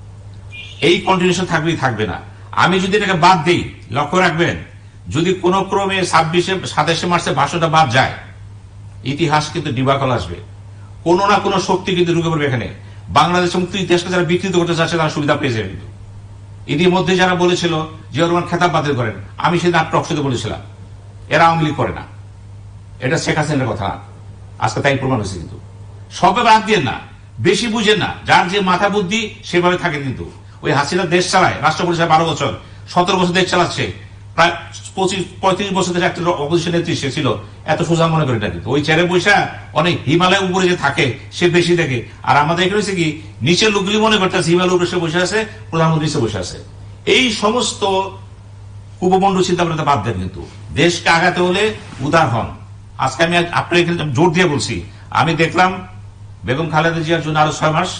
এই কন্টিনিউশন থাকবেই থাকবে না। আমি যদি এটাকে বাদ দিই, লক্ষ্য রাখবেন, যদি কোন ক্রমে 27শে মার্চের ভাষণটা বাদ যায়, ইতিহাস কিন্তু ডিবাকল আসবে। কোন না কোন শক্তি কিন্তু ঢুকে পড়বে এখানে। বাংলাদেশের মুক্তি ইতিহাসকে যারা বিকৃত করতে চাচ্ছে তারা সুবিধা পেয়ে যাবে। কিন্তু ইতিমধ্যে যারা বলেছিল জিয়া রহমান খেতাব বাতিল করেন, আমি সেদিন টকশোতে বলেছিলাম এরা আওয়ামী লীগ করে না, এটা শেখ হাসিনার কথা না, আজকে তাই প্রমাণ হয়েছে। কিন্তু সবে বাদ দিয়ে না, বেশি বুঝেন না, যার যে মাথা বুদ্ধি সেভাবে থাকে। কিন্তু ওই হাসিনা দেশ চালায়, রাষ্ট্র পরিষদ 12 বছর, 17 বছর দেশ চালাচ্ছে, প্রায় 25-35 বছর দেশে একটা অপোজিশন নেত্রী সে ছিল, এত সোজা মনে করি না। কিন্তু ওই চেয়ারে বৈশা অনেক হিমালয়ের উপরে যে থাকে সে বেশি দেখে, আর আমাদের এখানে হচ্ছে কি নিচের লোকগুলি মনে করতেছে হিমালয়ের উপরে সে বসে আছে, প্রধানমন্ত্রী সে বসে আছে। এই সমস্ত কুপমন্ডল চিন্তা ভাবনা বাদ দেন। কিন্তু দেশকে আগাতে হলে উদার হন। আজকে আমি আপনার এখানে জোর দিয়ে বলছি, আমি দেখলাম বেগম খালেদা জিয়ার জন্য আরো 6 মাস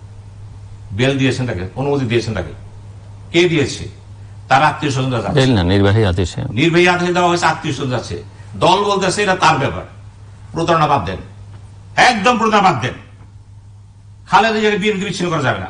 বেল দিয়েছেন, তাকে অনুমতি দিয়েছেন। তাকে কে দিয়েছে? তার আত্মীয় স্বজনরা যাচ্ছে, নির্বাহী আদেশে দেওয়া হয়েছে, আত্মীয় স্বজন যাচ্ছে। দল বলতেছে এটা তার ব্যাপার। প্রতারণা বাদ দেন, একদম প্রতারণা বাদ দেন। খালেদা জিয়াকে বিএনপি বিচ্ছিন্ন করা যাবে না,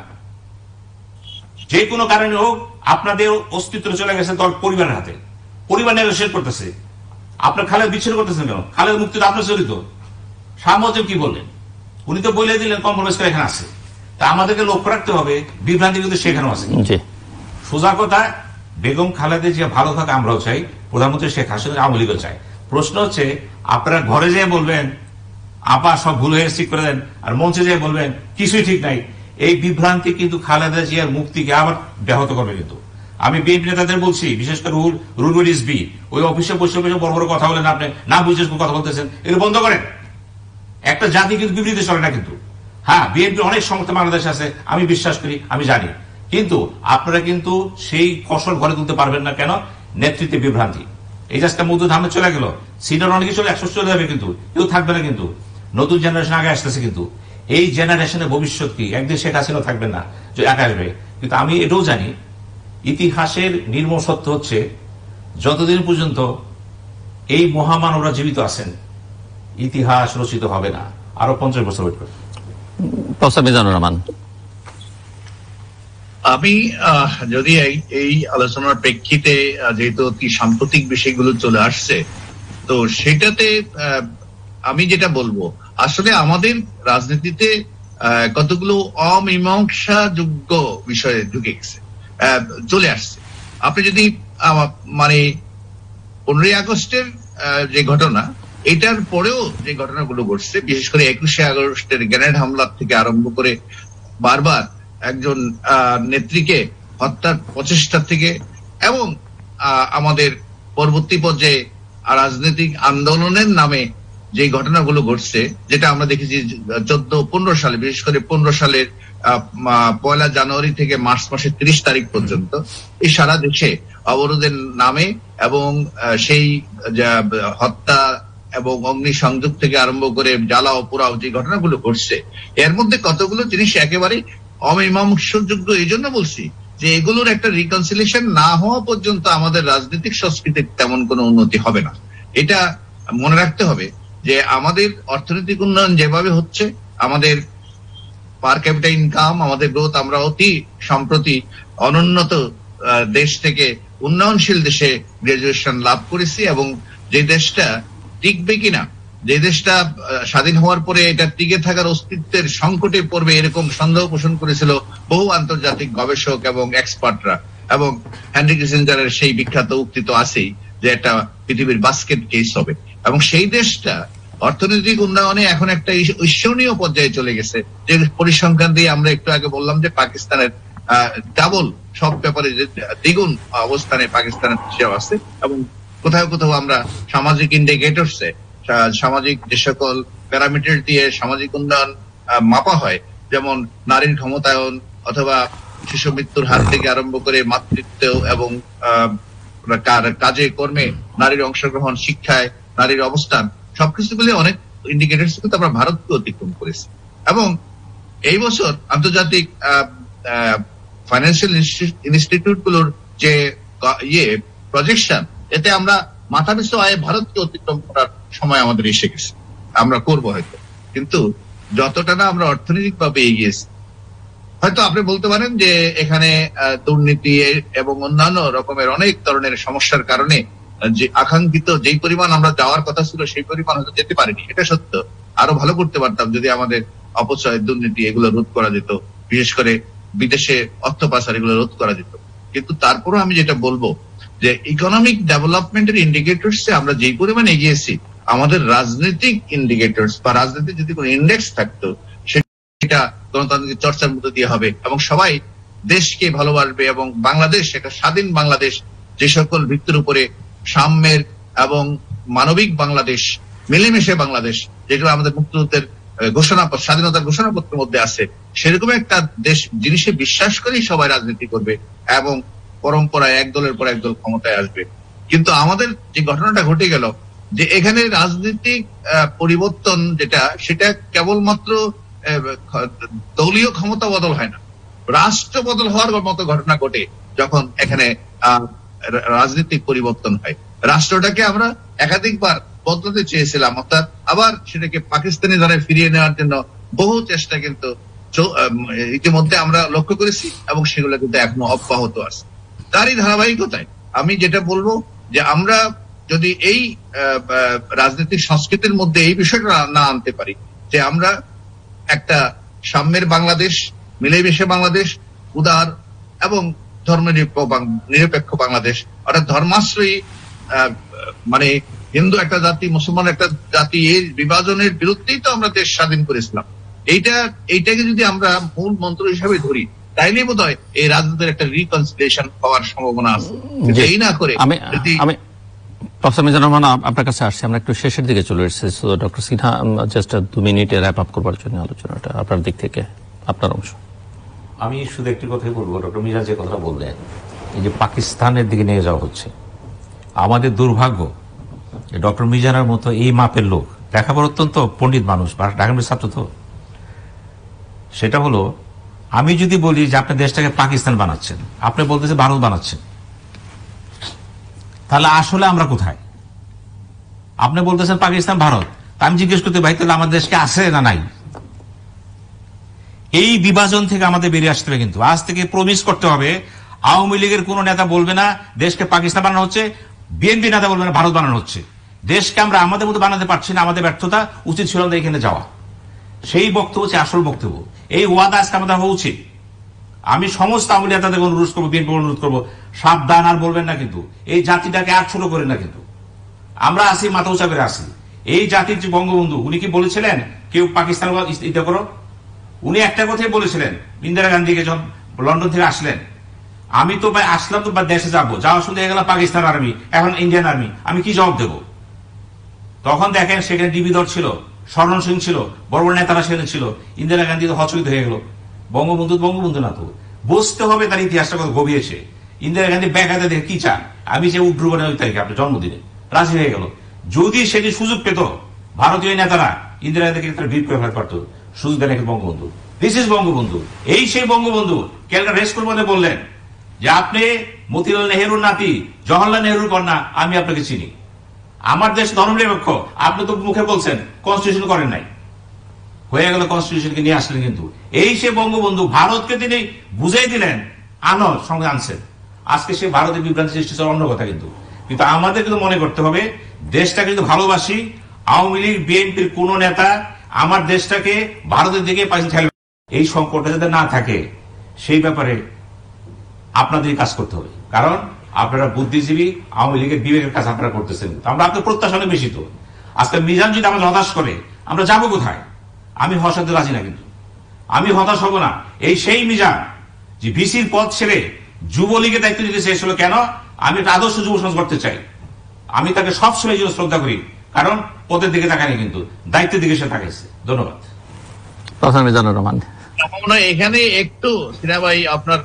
যে কোনো কারণে হোক। আপনাদের অস্তিত্ব চলে গেছে দল পরিবারের হাতে, পরিবার নেগোশিয়েট করতেছে। আপনার খালেদ বিচ্ছিন্ন করতেছেন কেন? খালেদ মুক্তিতে আপনার জড়িত। সামজেব কি বললেন? উনি তো বলে দিলেন কম্প্রোমাইজ করে এখানে আছে। তা আমাদেরকে লক্ষ্য রাখতে হবে, বিভ্রান্তি কিন্তু সেখানেও আছে। সোজা কথা, বেগম খালেদা জিয়া ভালো থাকা আমরাও চাই, প্রধানমন্ত্রী শেখ হাসিনা আওয়ামী লীগও চাই। প্রশ্ন হচ্ছে আপনারা ঘরে যেয়ে বলবেন আপা সব ভুল হয়ে ঠিক করে দেন, আর মঞ্চে যেয়ে বলবেন কিছুই ঠিক নাই। এই বিভ্রান্তি কিন্তু খালেদা জিয়ার মুক্তিকে আবার ব্যাহত করবে। কিন্তু আমি বিএনপি নেতাদের বলছি, বিশেষ করে রুল ইস বি, ওই অফিসে বসে বসে বড় বড় কথা বলেন, আপনি না বুঝে কথা বলতেছেন, এগুলো বন্ধ করেন। একটা জাতি কিন্তু বিবৃতি চলে না। কিন্তু হ্যাঁ, বিএনপি অনেক সমর্থন বাংলাদেশে আছে, আমি বিশ্বাস করি, আমি জানি, কিন্তু আপনারা কিন্তু সেই ফসল ঘরে তুলতে পারবেন না। কেন? নেতৃত্বে বিভ্রান্তি। এই জাস্টটা মধু ধামে চলে গেল, সিনিয়র অনেকে চলে 100 চলে যাবে, কিন্তু কেউ থাকবে না। কিন্তু নতুন জেনারেশন আগে আসতেছে। কিন্তু এই জেনারেশনের ভবিষ্যৎ কি? একদিন শেখ হাসিনা থাকবেন না, যে একা আসবে। কিন্তু আমি এটাও জানি, ইতিহাসের নির্মম সত্য হচ্ছে যতদিন পর্যন্ত এই মহামানবরা জীবিত আছেন, ইতিহাস রচিত হবে না। আরো 50 বছর ওয়েট করবে। প্রফেসর মিজানুর রহমান, আমি যদি এই আলোচনার প্রেক্ষিতে যেহেতু অতি সাম্প্রতিক বিষয়গুলো চলে আসছে, তো সেটাতে আমি যেটা বলবো, আসলে আমাদের রাজনীতিতে কতগুলো অমীমাংসাযোগ্য বিষয়ে ঢুকে গেছে, চলে আসছে। আপনি যদি মানে 15ই আগস্টের যে ঘটনা, এটার পরেও যে ঘটনাগুলো ঘটছে, বিশেষ করে 21শে আগস্টের গ্রেনেড হামলার থেকে আরম্ভ করে বারবার একজন নেত্রীকে হত্যার প্রচেষ্টা থেকে, এবং আমাদের পরবর্তী পর্যায়ে রাজনৈতিক আন্দোলনের নামে যে ঘটনাগুলো ঘটছে, যেটা আমরা দেখেছি 14-15 সালে, বিশেষ করে 15 সালের 1 জানুয়ারি থেকে মার্চ মাসের 30 তারিখ পর্যন্ত এই সারা দেশে অবরোধের নামে এবং সেই হত্যা এবং অগ্নিসংযোগ থেকে আরম্ভ করে জ্বালাও পোড়াও যে ঘটনাগুলো ঘটছে, এর মধ্যে কতগুলো জিনিস একেবারে অমীমাংসযোগ্য। এই জন্য বলছি যে এগুলোর একটা রিকনসিলিয়েশন না হওয়া পর্যন্ত আমাদের রাজনৈতিক সংস্কৃতির তেমন কোনো উন্নতি হবে না। এটা মনে রাখতে হবে যে আমাদের অর্থনৈতিক উন্নয়ন যেভাবে হচ্ছে, আমাদের পার ক্যাপিটা ইনকাম, আমাদের গ্রোথ, আমরা অতি সম্প্রতি অনুন্নত দেশ থেকে উন্নয়নশীল দেশে গ্রাজুয়েশন লাভ করেছি, এবং যে দেশটা টিকবে কিনা, যে দেশটা স্বাধীন হওয়ার পরে এটা টিকে থাকার অস্তিত্বের সংকটে পড়বে এরকম সন্দেহ পোষণ করেছিল বহু আন্তর্জাতিক গবেষক এবং এক্সপার্টরা। এবং হেনরি কিসিঞ্জারের সেই বিখ্যাত উক্তি তো আছেই যে একটা পৃথিবীর বাস্কেট কেস হবে, এবং সেই দেশটা অর্থনৈতিক উন্নয়নে এখন একটা ঈর্ষণীয় পর্যায়ে চলে গেছে। যে পরিসংখ্যান দিয়ে আমরা একটু আগে বললাম যে পাকিস্তানের ডাবল, সব ব্যাপারে দ্বিগুণ অবস্থানে পাকিস্তানের হিসাব আছে, এবং কোথাও কোথাও আমরা সামাজিক ইন্ডিকেটরসে, সামাজিক যে সকল প্যারামিটার দিয়ে সামাজিক উন্নয়ন মাপা হয়, যেমন নারীর ক্ষমতায়ন অথবা শিশু মৃত্যুর হার থেকে আরম্ভ করে মাতৃত্ব এবং কাজে কর্মে নারীর অংশগ্রহণ, শিক্ষায় নারীর অবস্থান, সবকিছু মিলে অনেক ইন্ডিকেটরস কিন্তু আমরা ভারতকে অতিক্রম করেছি। এবং এই বছর আন্তর্জাতিক ফাইন্যান্সিয়াল ইনস্টিটিউট গুলোর যে প্রজেকশন, এতে আমরা মাথা পিছু আয়ে ভারতকে অতিক্রম করার সময় আমাদের এসে গেছে। আমরা করবো হয়তো, কিন্তু যতটা না আমরা অর্থনৈতিক ভাবে এগিয়েছি, হয়তো আপনি বলতে পারেন যে এখানে দুর্নীতি এবং অন্যান্য রকমের অনেক ধরনের সমস্যার কারণে যে আকাঙ্ক্ষিত যেই পরিমাণ আমরা যাওয়ার কথা ছিল সেই পরিমাণ হয়তো যেতে পারিনি, এটা সত্য। আরো ভালো করতে পারতাম যদি আমাদের অপচয়, দুর্নীতি এগুলো রোধ করা যেত, বিশেষ করে বিদেশে অর্থ পাচার এগুলো রোধ করা যেত। কিন্তু তারপরও আমি যেটা বলবো যে ইকোনমিক ডেভেলপমেন্টের ইন্ডিকেটরস আমরা যেই পরিমাণ এগিয়েছি, আমাদের রাজনৈতিক ইন্ডিকেটরস বা রাজনীতির যদি কোনো ইন্ডেক্স থাকতো, সেটা গণতান্ত্রিক চর্চার মধ্যে দিয়ে হবে এবং সবাই দেশকে ভালোবাসবে, এবং বাংলাদেশ একটা স্বাধীন বাংলাদেশ, যে সকল ভিত্তির উপরে সাম্যের এবং মানবিক বাংলাদেশ, মিলেমিশে বাংলাদেশ, যেগুলো আমাদের মুক্তিযুদ্ধের ঘোষণাপত্র, স্বাধীনতার ঘোষণাপত্রের মধ্যে আছে, সেরকম একটা দেশ জিনিসে বিশ্বাস করেই সবাই রাজনীতি করবে এবং পরম্পরায় এক দলের পর এক দল ক্ষমতায় আসবে। কিন্তু আমাদের যে ঘটনাটা ঘটে গেল, যে এখানে রাজনৈতিক পরিবর্তন যেটা, সেটা কেবলমাত্র দলীয় ক্ষমতা বদল হয় না, রাষ্ট্র বদল হওয়ার মতো ঘটনা ঘটে যখন এখানে রাজনৈতিক পরিবর্তন হয়। রাষ্ট্রটাকে আমরা একাধিকবার বদলাতে চেয়েছিলাম, অর্থাৎ আবার সেটাকে পাকিস্তানি ধারায় ফিরিয়ে নেওয়ার জন্য বহু চেষ্টা কিন্তু ইতিমধ্যে আমরা লক্ষ্য করেছি, এবং সেগুলো কিন্তু এখনো অব্যাহত আছে। তারই ধারাবাহিকতায় আমি যেটা বলবো যে আমরা যদি এই রাজনৈতিক সংস্কৃতির মধ্যে এই বিষয়টা না আনতে পারি, যে আমরা একটা সাম্যের বাংলাদেশ, মিলেমিশে বাংলাদেশ, উদার এবং ধর্মনিরপেক্ষ বাংলাদেশ, অর্থাৎ ধর্মাশ্রয়ী, মানে হিন্দু একটা জাতি, মুসলমান একটা জাতি, এই বিভাজনের বিরুদ্ধেই তো আমরা দেশ স্বাধীন করেছিলাম। এইটাকে যদি আমরা মূল মন্ত্র হিসাবে ধরি, তাইলে বোধ হয় এই রাজনীতির একটা রিকনসিলিয়েশন হওয়ার সম্ভাবনা আছে। এই না করে যদি প্রফেসর মিজানুর রহমান, আপনার কাছে আসছি, আমরা একটু শেষের দিকে চলে এসেছি। ডক্টর সিনহা, জাস্ট 2 মিনিটে র্যাপ আপ করবার জন্য আলোচনাটা আপনার দিক থেকে, আপনার অংশ। আমি শুধু একটি কথাই বলবো, ডক্টর মিজান যে কথা বললেন, এই যে পাকিস্তানের দিকে নিয়ে যাওয়া হচ্ছে, আমাদের দুর্ভাগ্য ডক্টর মিজানের মতো এই মাপের লোক, লেখাপড়া অত্যন্ত পণ্ডিত মানুষ, ঢাকা মেডিকেল ছাত্র, তো সেটা হলো, আমি যদি বলি যে আপনি দেশটাকে পাকিস্তান বানাচ্ছেন, আপনি বলতেছে ভারত বানাচ্ছেন, তাহলে আসলে আমরা কোথায়? আপনি বলতেছেন পাকিস্তান, ভারত, আমি জিজ্ঞেস করতে, ভাই তাহলে আমাদের দেশকে আছে না নাই? এই বিভাজন থেকে আমাদের বেরিয়ে আসতে হবে। কিন্তু আজ থেকে প্রমিস করতে হবে, আওয়ামী লীগের কোন নেতা বলবে না দেশকে পাকিস্তান বানানো হচ্ছে, বিএনপি নেতা বলবে না ভারত বানানো হচ্ছে। দেশকে আমরা আমাদের মতো বানাতে পারছি না, আমাদের ব্যর্থতা, উচিত ছিল আমাদের এখানে যাওয়া। সেই বক্তব্য হচ্ছে আসল বক্তব্য। এই ওয়াদা আজকে আমাদের হওয়া উচিত। আমি সমস্ত আওয়ামী নেতাদের অনুরোধ করবো, বিএনপি অনুরোধ করবো, সাবধান, আর বলবেন না কিন্তু এই জাতিটাকে আর ছোট করেন না। কিন্তু আমরা আসি, মাথা উঁচা করে আসি। এই জাতির যে বঙ্গবন্ধু, উনি কি বলেছিলেন কেউ পাকিস্তান ইতে করো? উনি একটা কথাই বলেছিলেন ইন্দিরা গান্ধীকে যখন লন্ডন থেকে আসলেন, আমি তো আসলাম তো দেশে যাবো, যাওয়া শুনতে গেলাম পাকিস্তান আর্মি, এখন ইন্ডিয়ান আর্মি, আমি কি জবাব দেবো? তখন দেখেন সেখানে ডিবি দর ছিল, শরণ সিং ছিল, বড় বড় নেতারা সেখানে ছিল, ইন্দিরা গান্ধী তো হচকিত হয়ে গেল। বঙ্গবন্ধু না তো, বুঝতে হবে তার ইতিহাসটা কত গভীর। এসে ইন্দিরা গান্ধী ব্যাঘাতে দেখে কি চান, আমি যে উড্রু করে ওই তারিখে আপনার জন্মদিনে রাজি হয়ে গেল। যদি সেটি সুযোগ পেত ভারতীয় নেতারা ইন্দিরা গান্ধীকে ভিড় করে ফেলা পারত, সুযোগ দেন বঙ্গবন্ধু। This is Bangabandhu. এই সেই বঙ্গবন্ধু ক্যালকাটা রেস করে মধ্যে বললেন যে আপনি মতিলাল নেহেরুর নাতি, জওহরলাল নেহেরুর কন্যা, আমি আপনাকে চিনি, আমার দেশ ধর্মনিরপেক্ষ। আপনি তো মুখে বলছেন কনস্টিটিউশন করেন নাই, হয়ে গেল কনস্টিটিউশনকে নিয়ে আসলেন। কিন্তু এই সে বঙ্গবন্ধু ভারতকে তিনি বুঝাই দিলেন, আনো সঙ্গে আনছেন। আজকে সে ভারতের বিভ্রান্তি সৃষ্টি করার অন্য কথা। কিন্তু কিন্তু আমাদের কিন্তু মনে করতে হবে, দেশটাকে কিন্তু ভালোবাসি। আওয়ামী লীগ বিএনপির কোন নেতা আমার দেশটাকে ভারতের দিকে পাশে ঠেলবে, এই সংকটটা যাতে না থাকে সেই ব্যাপারে আপনাদের কাজ করতে হবে। কারণ আপনারা বুদ্ধিজীবী, আওয়ামী লীগের বিবেকের কাজ আপনারা করতেছেন। আমরা আপনার প্রত্যাশা অনেক বেশি। তো আজকে মিজান যদি আমাদের হতাশ করে, আমরা যাবো কোথায়? আমি হতাশাতে রাজি না, কিন্তু আমি হতাশ হব না। এই সেই মিজান যে ভিসির পদ ছেড়ে যুবলীগের দায়িত্ব নিতে চেয়েছিল। কেন? আমি একটা আদর্শ যুব সমাজ করতে চাই। আমি তাকে সবসময় শ্রদ্ধা করি, কারণ পদের দিকে তাকায়নি, কিন্তু দায়িত্বের দিকে সে তাকাইছে। ধন্যবাদ। প্রফেসর মিজানুর রহমান, এখানে একটু সিনা ভাই আপনার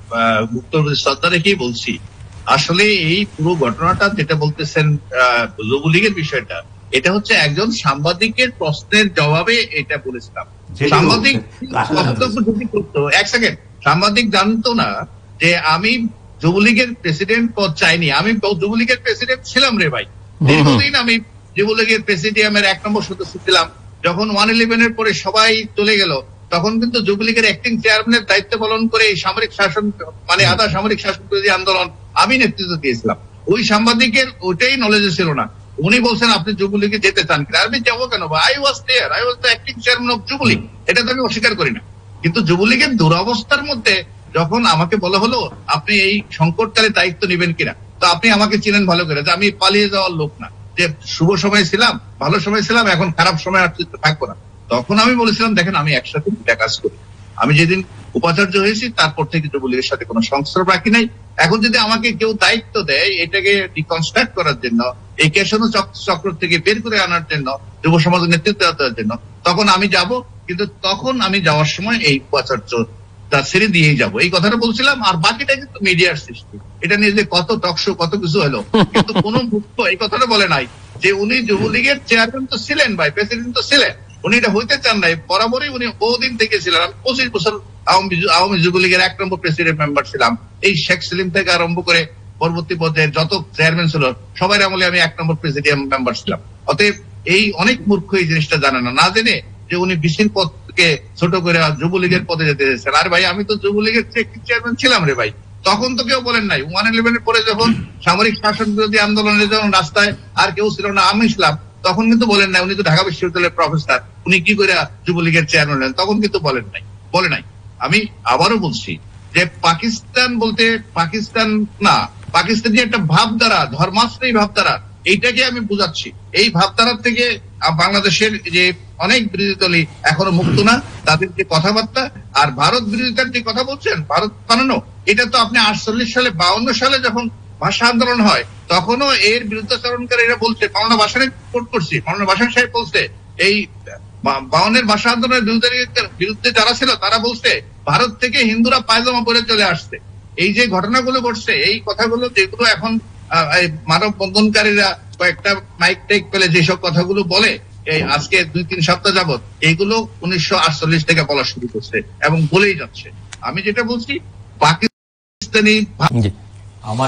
শ্রদ্ধা রেখেই বলছি। আসলে এই পুরো ঘটনাটা যেটা বলতেছেন যুবলীগের বিষয়টা, এটা হচ্ছে একজন সাংবাদিকের প্রশ্নের জবাবে এটা বলেছিলাম। সাংবাদিক বক্তব্য যদি করতো, এক সেকেন্ড, সাংবাদিক জানতো না যে আমি যুবলীগের প্রেসিডেন্ট পদ চাইনি, আমি যুবলীগের প্রেসিডেন্ট ছিলাম রে ভাই। দীর্ঘদিন আমি যুবলীগের প্রেসিডিয়ামের 1 নম্বর সদস্য ছিলাম। যখন 111-এর পরে সবাই চলে গেল, তখন কিন্তু যুবলীগের অ্যাক্টিং চেয়ারম্যানের দায়িত্ব পালন করে এই সামরিক শাসন, মানে আধা সামরিক শাসন বিরোধী আন্দোলন আমি নেতৃত্ব দিয়েছিলাম। ওই সাংবাদিকের ওইটাই নলেজে ছিল না। উনি বলছেন আপনি যুবলীগে যেতে চান কিনা? আমি যাবো কেন? I was there, I was the acting chairman of Jubo League. এটা তো আমি অস্বীকার করি না। কিন্তু যুবলীগের দুরবস্থার মধ্যে যখন আমাকে বলা হলো আপনি এই সংকটকালে দায়িত্ব নেবেন কিনা, তো আপনি আমাকে চিনেন ভালো করে যে আমি পালিয়ে যাওয়ার লোক না, যে শুভ সময় ছিলাম, ভালো সময় ছিলাম, এখন খারাপ সময় আর থাকবো না। তখন আমি বলেছিলাম দেখেন আমি একসাথে দুটা কাজ করি। আমি যেদিন উপাচার্য হয়েছি তারপর থেকে যুবলীগের সাথে কোনো সংস্রব রাখি নাই। এখন যদি আমাকে কেউ দায়িত্ব দেয় এটাকে রিকনস্ট্রাক্ট করার জন্য, এই কেশন চক্র থেকে বের করে আনার জন্য, যুব সমাজের নেতৃত্ব দেওয়ার জন্য, তখন আমি যাব। কিন্তু তখন আমি যাওয়ার সময় এই উপাচার্য তা ছেড়ে দিয়েই যাবো, এই কথাটা বলছিলাম। আর বাকিটা কিন্তু মিডিয়ার সৃষ্টি। এটা নিয়ে যে কত টকশো কত কিছু হলো, কিন্তু কোন মুখ্য এই কথাটা বলে নাই যে উনি যুবলীগের চেয়ারম্যান তো ছিলেন ভাই, প্রেসিডেন্ট তো ছিলেন, উনি এটা হইতে চান নাই। বরাবরই উনি বহুদিন থেকে ছিলেন। আমি 25 বছর আওয়ামী যুবলীগের 1 নম্বর প্রেসিডেন্ট মেম্বার ছিলাম। এই শেখ সেলিম থেকে আরম্ভ করে পরবর্তী পর্যায়ে যত চেয়ারম্যান ছিল সবাই আমলে আমি 1 নম্বর প্রেসিডিয়াম মেম্বার ছিলাম। অতএব এই অনেক মূর্খ এই জিনিসটা জানে না, না জেনে যে উনি বিসির পদকে ছোট করে যুবলীগের পদে যেতে চেয়েছেন। আর ভাই আমি তো যুবলীগের চেয়ারম্যান ছিলাম রে ভাই। তখন তো কেউ বলেন নাই। 111-এর পরে যখন সামরিক শাসন বিরোধী আন্দোলনে যখন রাস্তায় আর কেউ ছিল না, আমি ছিলাম, তখন কিন্তু বলেন নাই। উনি তো ঢাকা বিশ্ববিদ্যালয়ের প্রফেসর, উনি কি করে যুবলীগের চেয়ারম্যান হলেন? তখন কিন্তু বলেন নাই, বলে নাই। আমি আবারও বলছি যে পাকিস্তান বলতে পাকিস্তান না, পাকিস্তানি একটা ভাবধারা, ধর্মাশ্রয়ী ভাবধারা, এইটাকে আমি বুঝাচ্ছি। এই ভাবধারার থেকে বাংলাদেশের যে অনেক বিরোধী দলই এখনো মুক্ত না, তাদের যে কথাবার্তা। আর ভারত বিরোধিতার যে কথা বলছেন, ভারত বানানো, এটা তো আপনি 48 সালে 52 সালে যখন ভাষা আন্দোলন হয় তখনও এর বিরুদ্ধাচরণকারীরা বলছে, মাওলানা ভাসানী কোট করছি, মাওলানা ভাসানী সাহেব বলছে এই 52-এর ভাষা আন্দোলনের বিরুদ্ধে যারা ছিল তারা বলছে ভারত থেকে হিন্দুরা পায়জামা পরে চলে আসছে। এই যে ঘটনাগুলো ঘটছে, এই কথাগুলো যেগুলো এখন মানব বন্ধনকারীরা কয়েকটা মাইক টাইক পেলে যেসব কথাগুলো বলে, এই আজকে 2-3 সপ্তাহ যাবত এইগুলো 1948 থেকে বলা শুরু করছে এবং বলেই যাচ্ছে। আমি যেটা বলছি, পাকিস্তানি আমার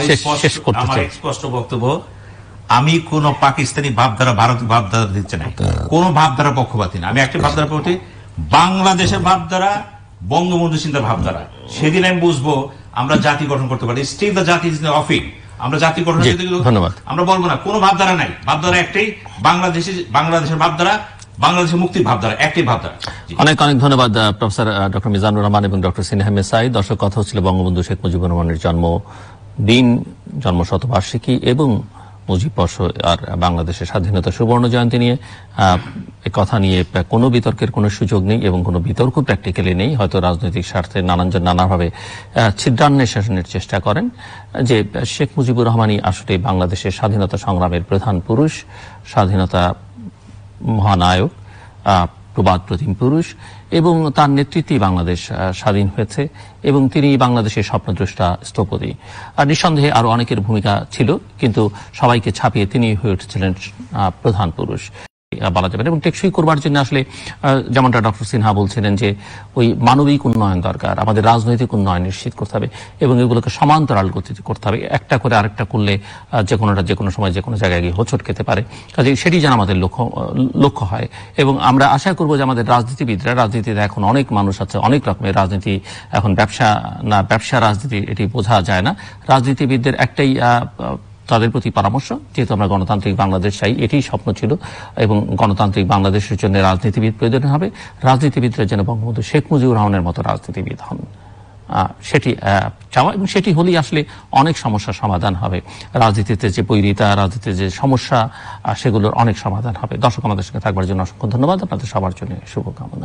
স্পষ্ট বক্তব্য, আমি কোন পাকিস্তানি ভাবধারা, ভারতীয় ভাবধারা দিচ্ছে না, কোন ভাবধারা পক্ষপাতী না। আমি একটা ভাবধারা পড়ি, বাংলাদেশের ভাবধারা, বঙ্গবন্ধু চিন্তার ভাবধারা। সেদিন আমি বুঝবো আমরা জাতি গঠন করতে পারি। স্টিল দ্য জাতি ইজ অফিং। আমরা জাতি গঠন, ধন্যবাদ, আমরা বলবো না কোনো ভাবধারা নাই। ভাবধারা একটাই, বাংলাদেশের ভাবধারা, বাংলাদেশের মুক্তির ভাবধারা, একটাই ভাবধারা। অনেক অনেক ধন্যবাদ প্রফেসর ডক্টর মিজানুর রহমান এবং ডক্টর সিনহা আহমেদ সাঈদ। দর্শক, কথা হচ্ছিল বঙ্গবন্ধু শেখ মুজিবুর রহমানের জন্মদিন, জন্মশতবার্ষিকী এবং মুজিব বর্ষ আর বাংলাদেশের স্বাধীনতা সুবর্ণ জয়ন্তী নিয়ে কথা নিয়ে কোনো বিতর্কের কোনো সুযোগ নেই এবং কোনো বিতর্ক প্র্যাকটিক্যালি নেই। হয়তো রাজনৈতিক স্বার্থে নানানজন নানাভাবে ছিদ্রান্বেষণের চেষ্টা করেন যে শেখ মুজিবুর রহমানই আসলে বাংলাদেশের স্বাধীনতা সংগ্রামের প্রধান পুরুষ, স্বাধীনতা মহানায়ক, প্রবাদ প্রতিম পুরুষ, এবং তার নেতৃত্বেই বাংলাদেশ স্বাধীন হয়েছে এবং তিনি বাংলাদেশের স্বপ্নদ্রষ্টা স্থপতি। আর নিঃসন্দেহে আরো অনেকের ভূমিকা ছিল, কিন্তু সবাইকে ছাপিয়ে তিনি হয়ে উঠেছিলেন প্রধান পুরুষ বলা যাবে। এবং টেকসই করবার জন্য আসলে যেমনটা ডক্টর সিনহা বলছিলেন যে ওই মানবিক উন্নয়ন দরকার, আমাদের রাজনৈতিক উন্নয়ন নিশ্চিত করতে হবে এবং এগুলোকে সমান্তরাল গতিতে করতে হবে। একটা করে আরেকটা করলে যে কোনো সময় যে কোনো জায়গায় গিয়ে হোঁচট খেতে পারে। কাজে সেটি যেন আমাদের লক্ষ্য হয় এবং আমরা আশা করবো যে আমাদের রাজনীতিবিদরা, রাজনীতিতে এখন অনেক মানুষ আছে, অনেক রকমের রাজনীতি, এখন ব্যবসা রাজনীতি এটি বোঝা যায় না। রাজনীতিবিদদের একটাই তাদের প্রতি পরামর্শ, যেহেতু আমরা গণতান্ত্রিক বাংলাদেশ চাই, এটি স্বপ্ন ছিল এবং গণতান্ত্রিক বাংলাদেশের জন্য রাজনীতিবিদ প্রয়োজন হবে। রাজনীতিবিদরা যেন বঙ্গবন্ধু শেখ মুজিবুর রহমানের মতো রাজনীতিবিদ হন, সেটি চাওয়া, এবং সেটি হলেই আসলে অনেক সমস্যার সমাধান হবে। রাজনীতিতে যে বৈরিতা, রাজনীতিতে যে সমস্যা, সেগুলোর অনেক সমাধান হবে। দর্শক, আমাদের সঙ্গে থাকবার জন্য অসংখ্য ধন্যবাদ। আপনাদের সবার জন্য শুভকামনা।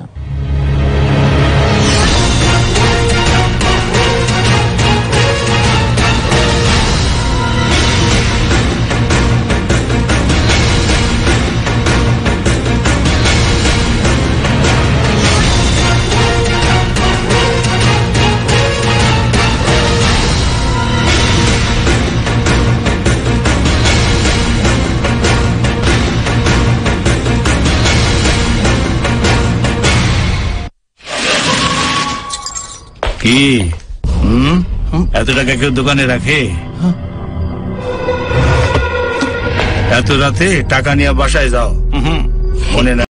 কি এত টাকা কেউ দোকানে রাখে? এত রাতে টাকা নিয়ে বাসায় যাও, মনে না?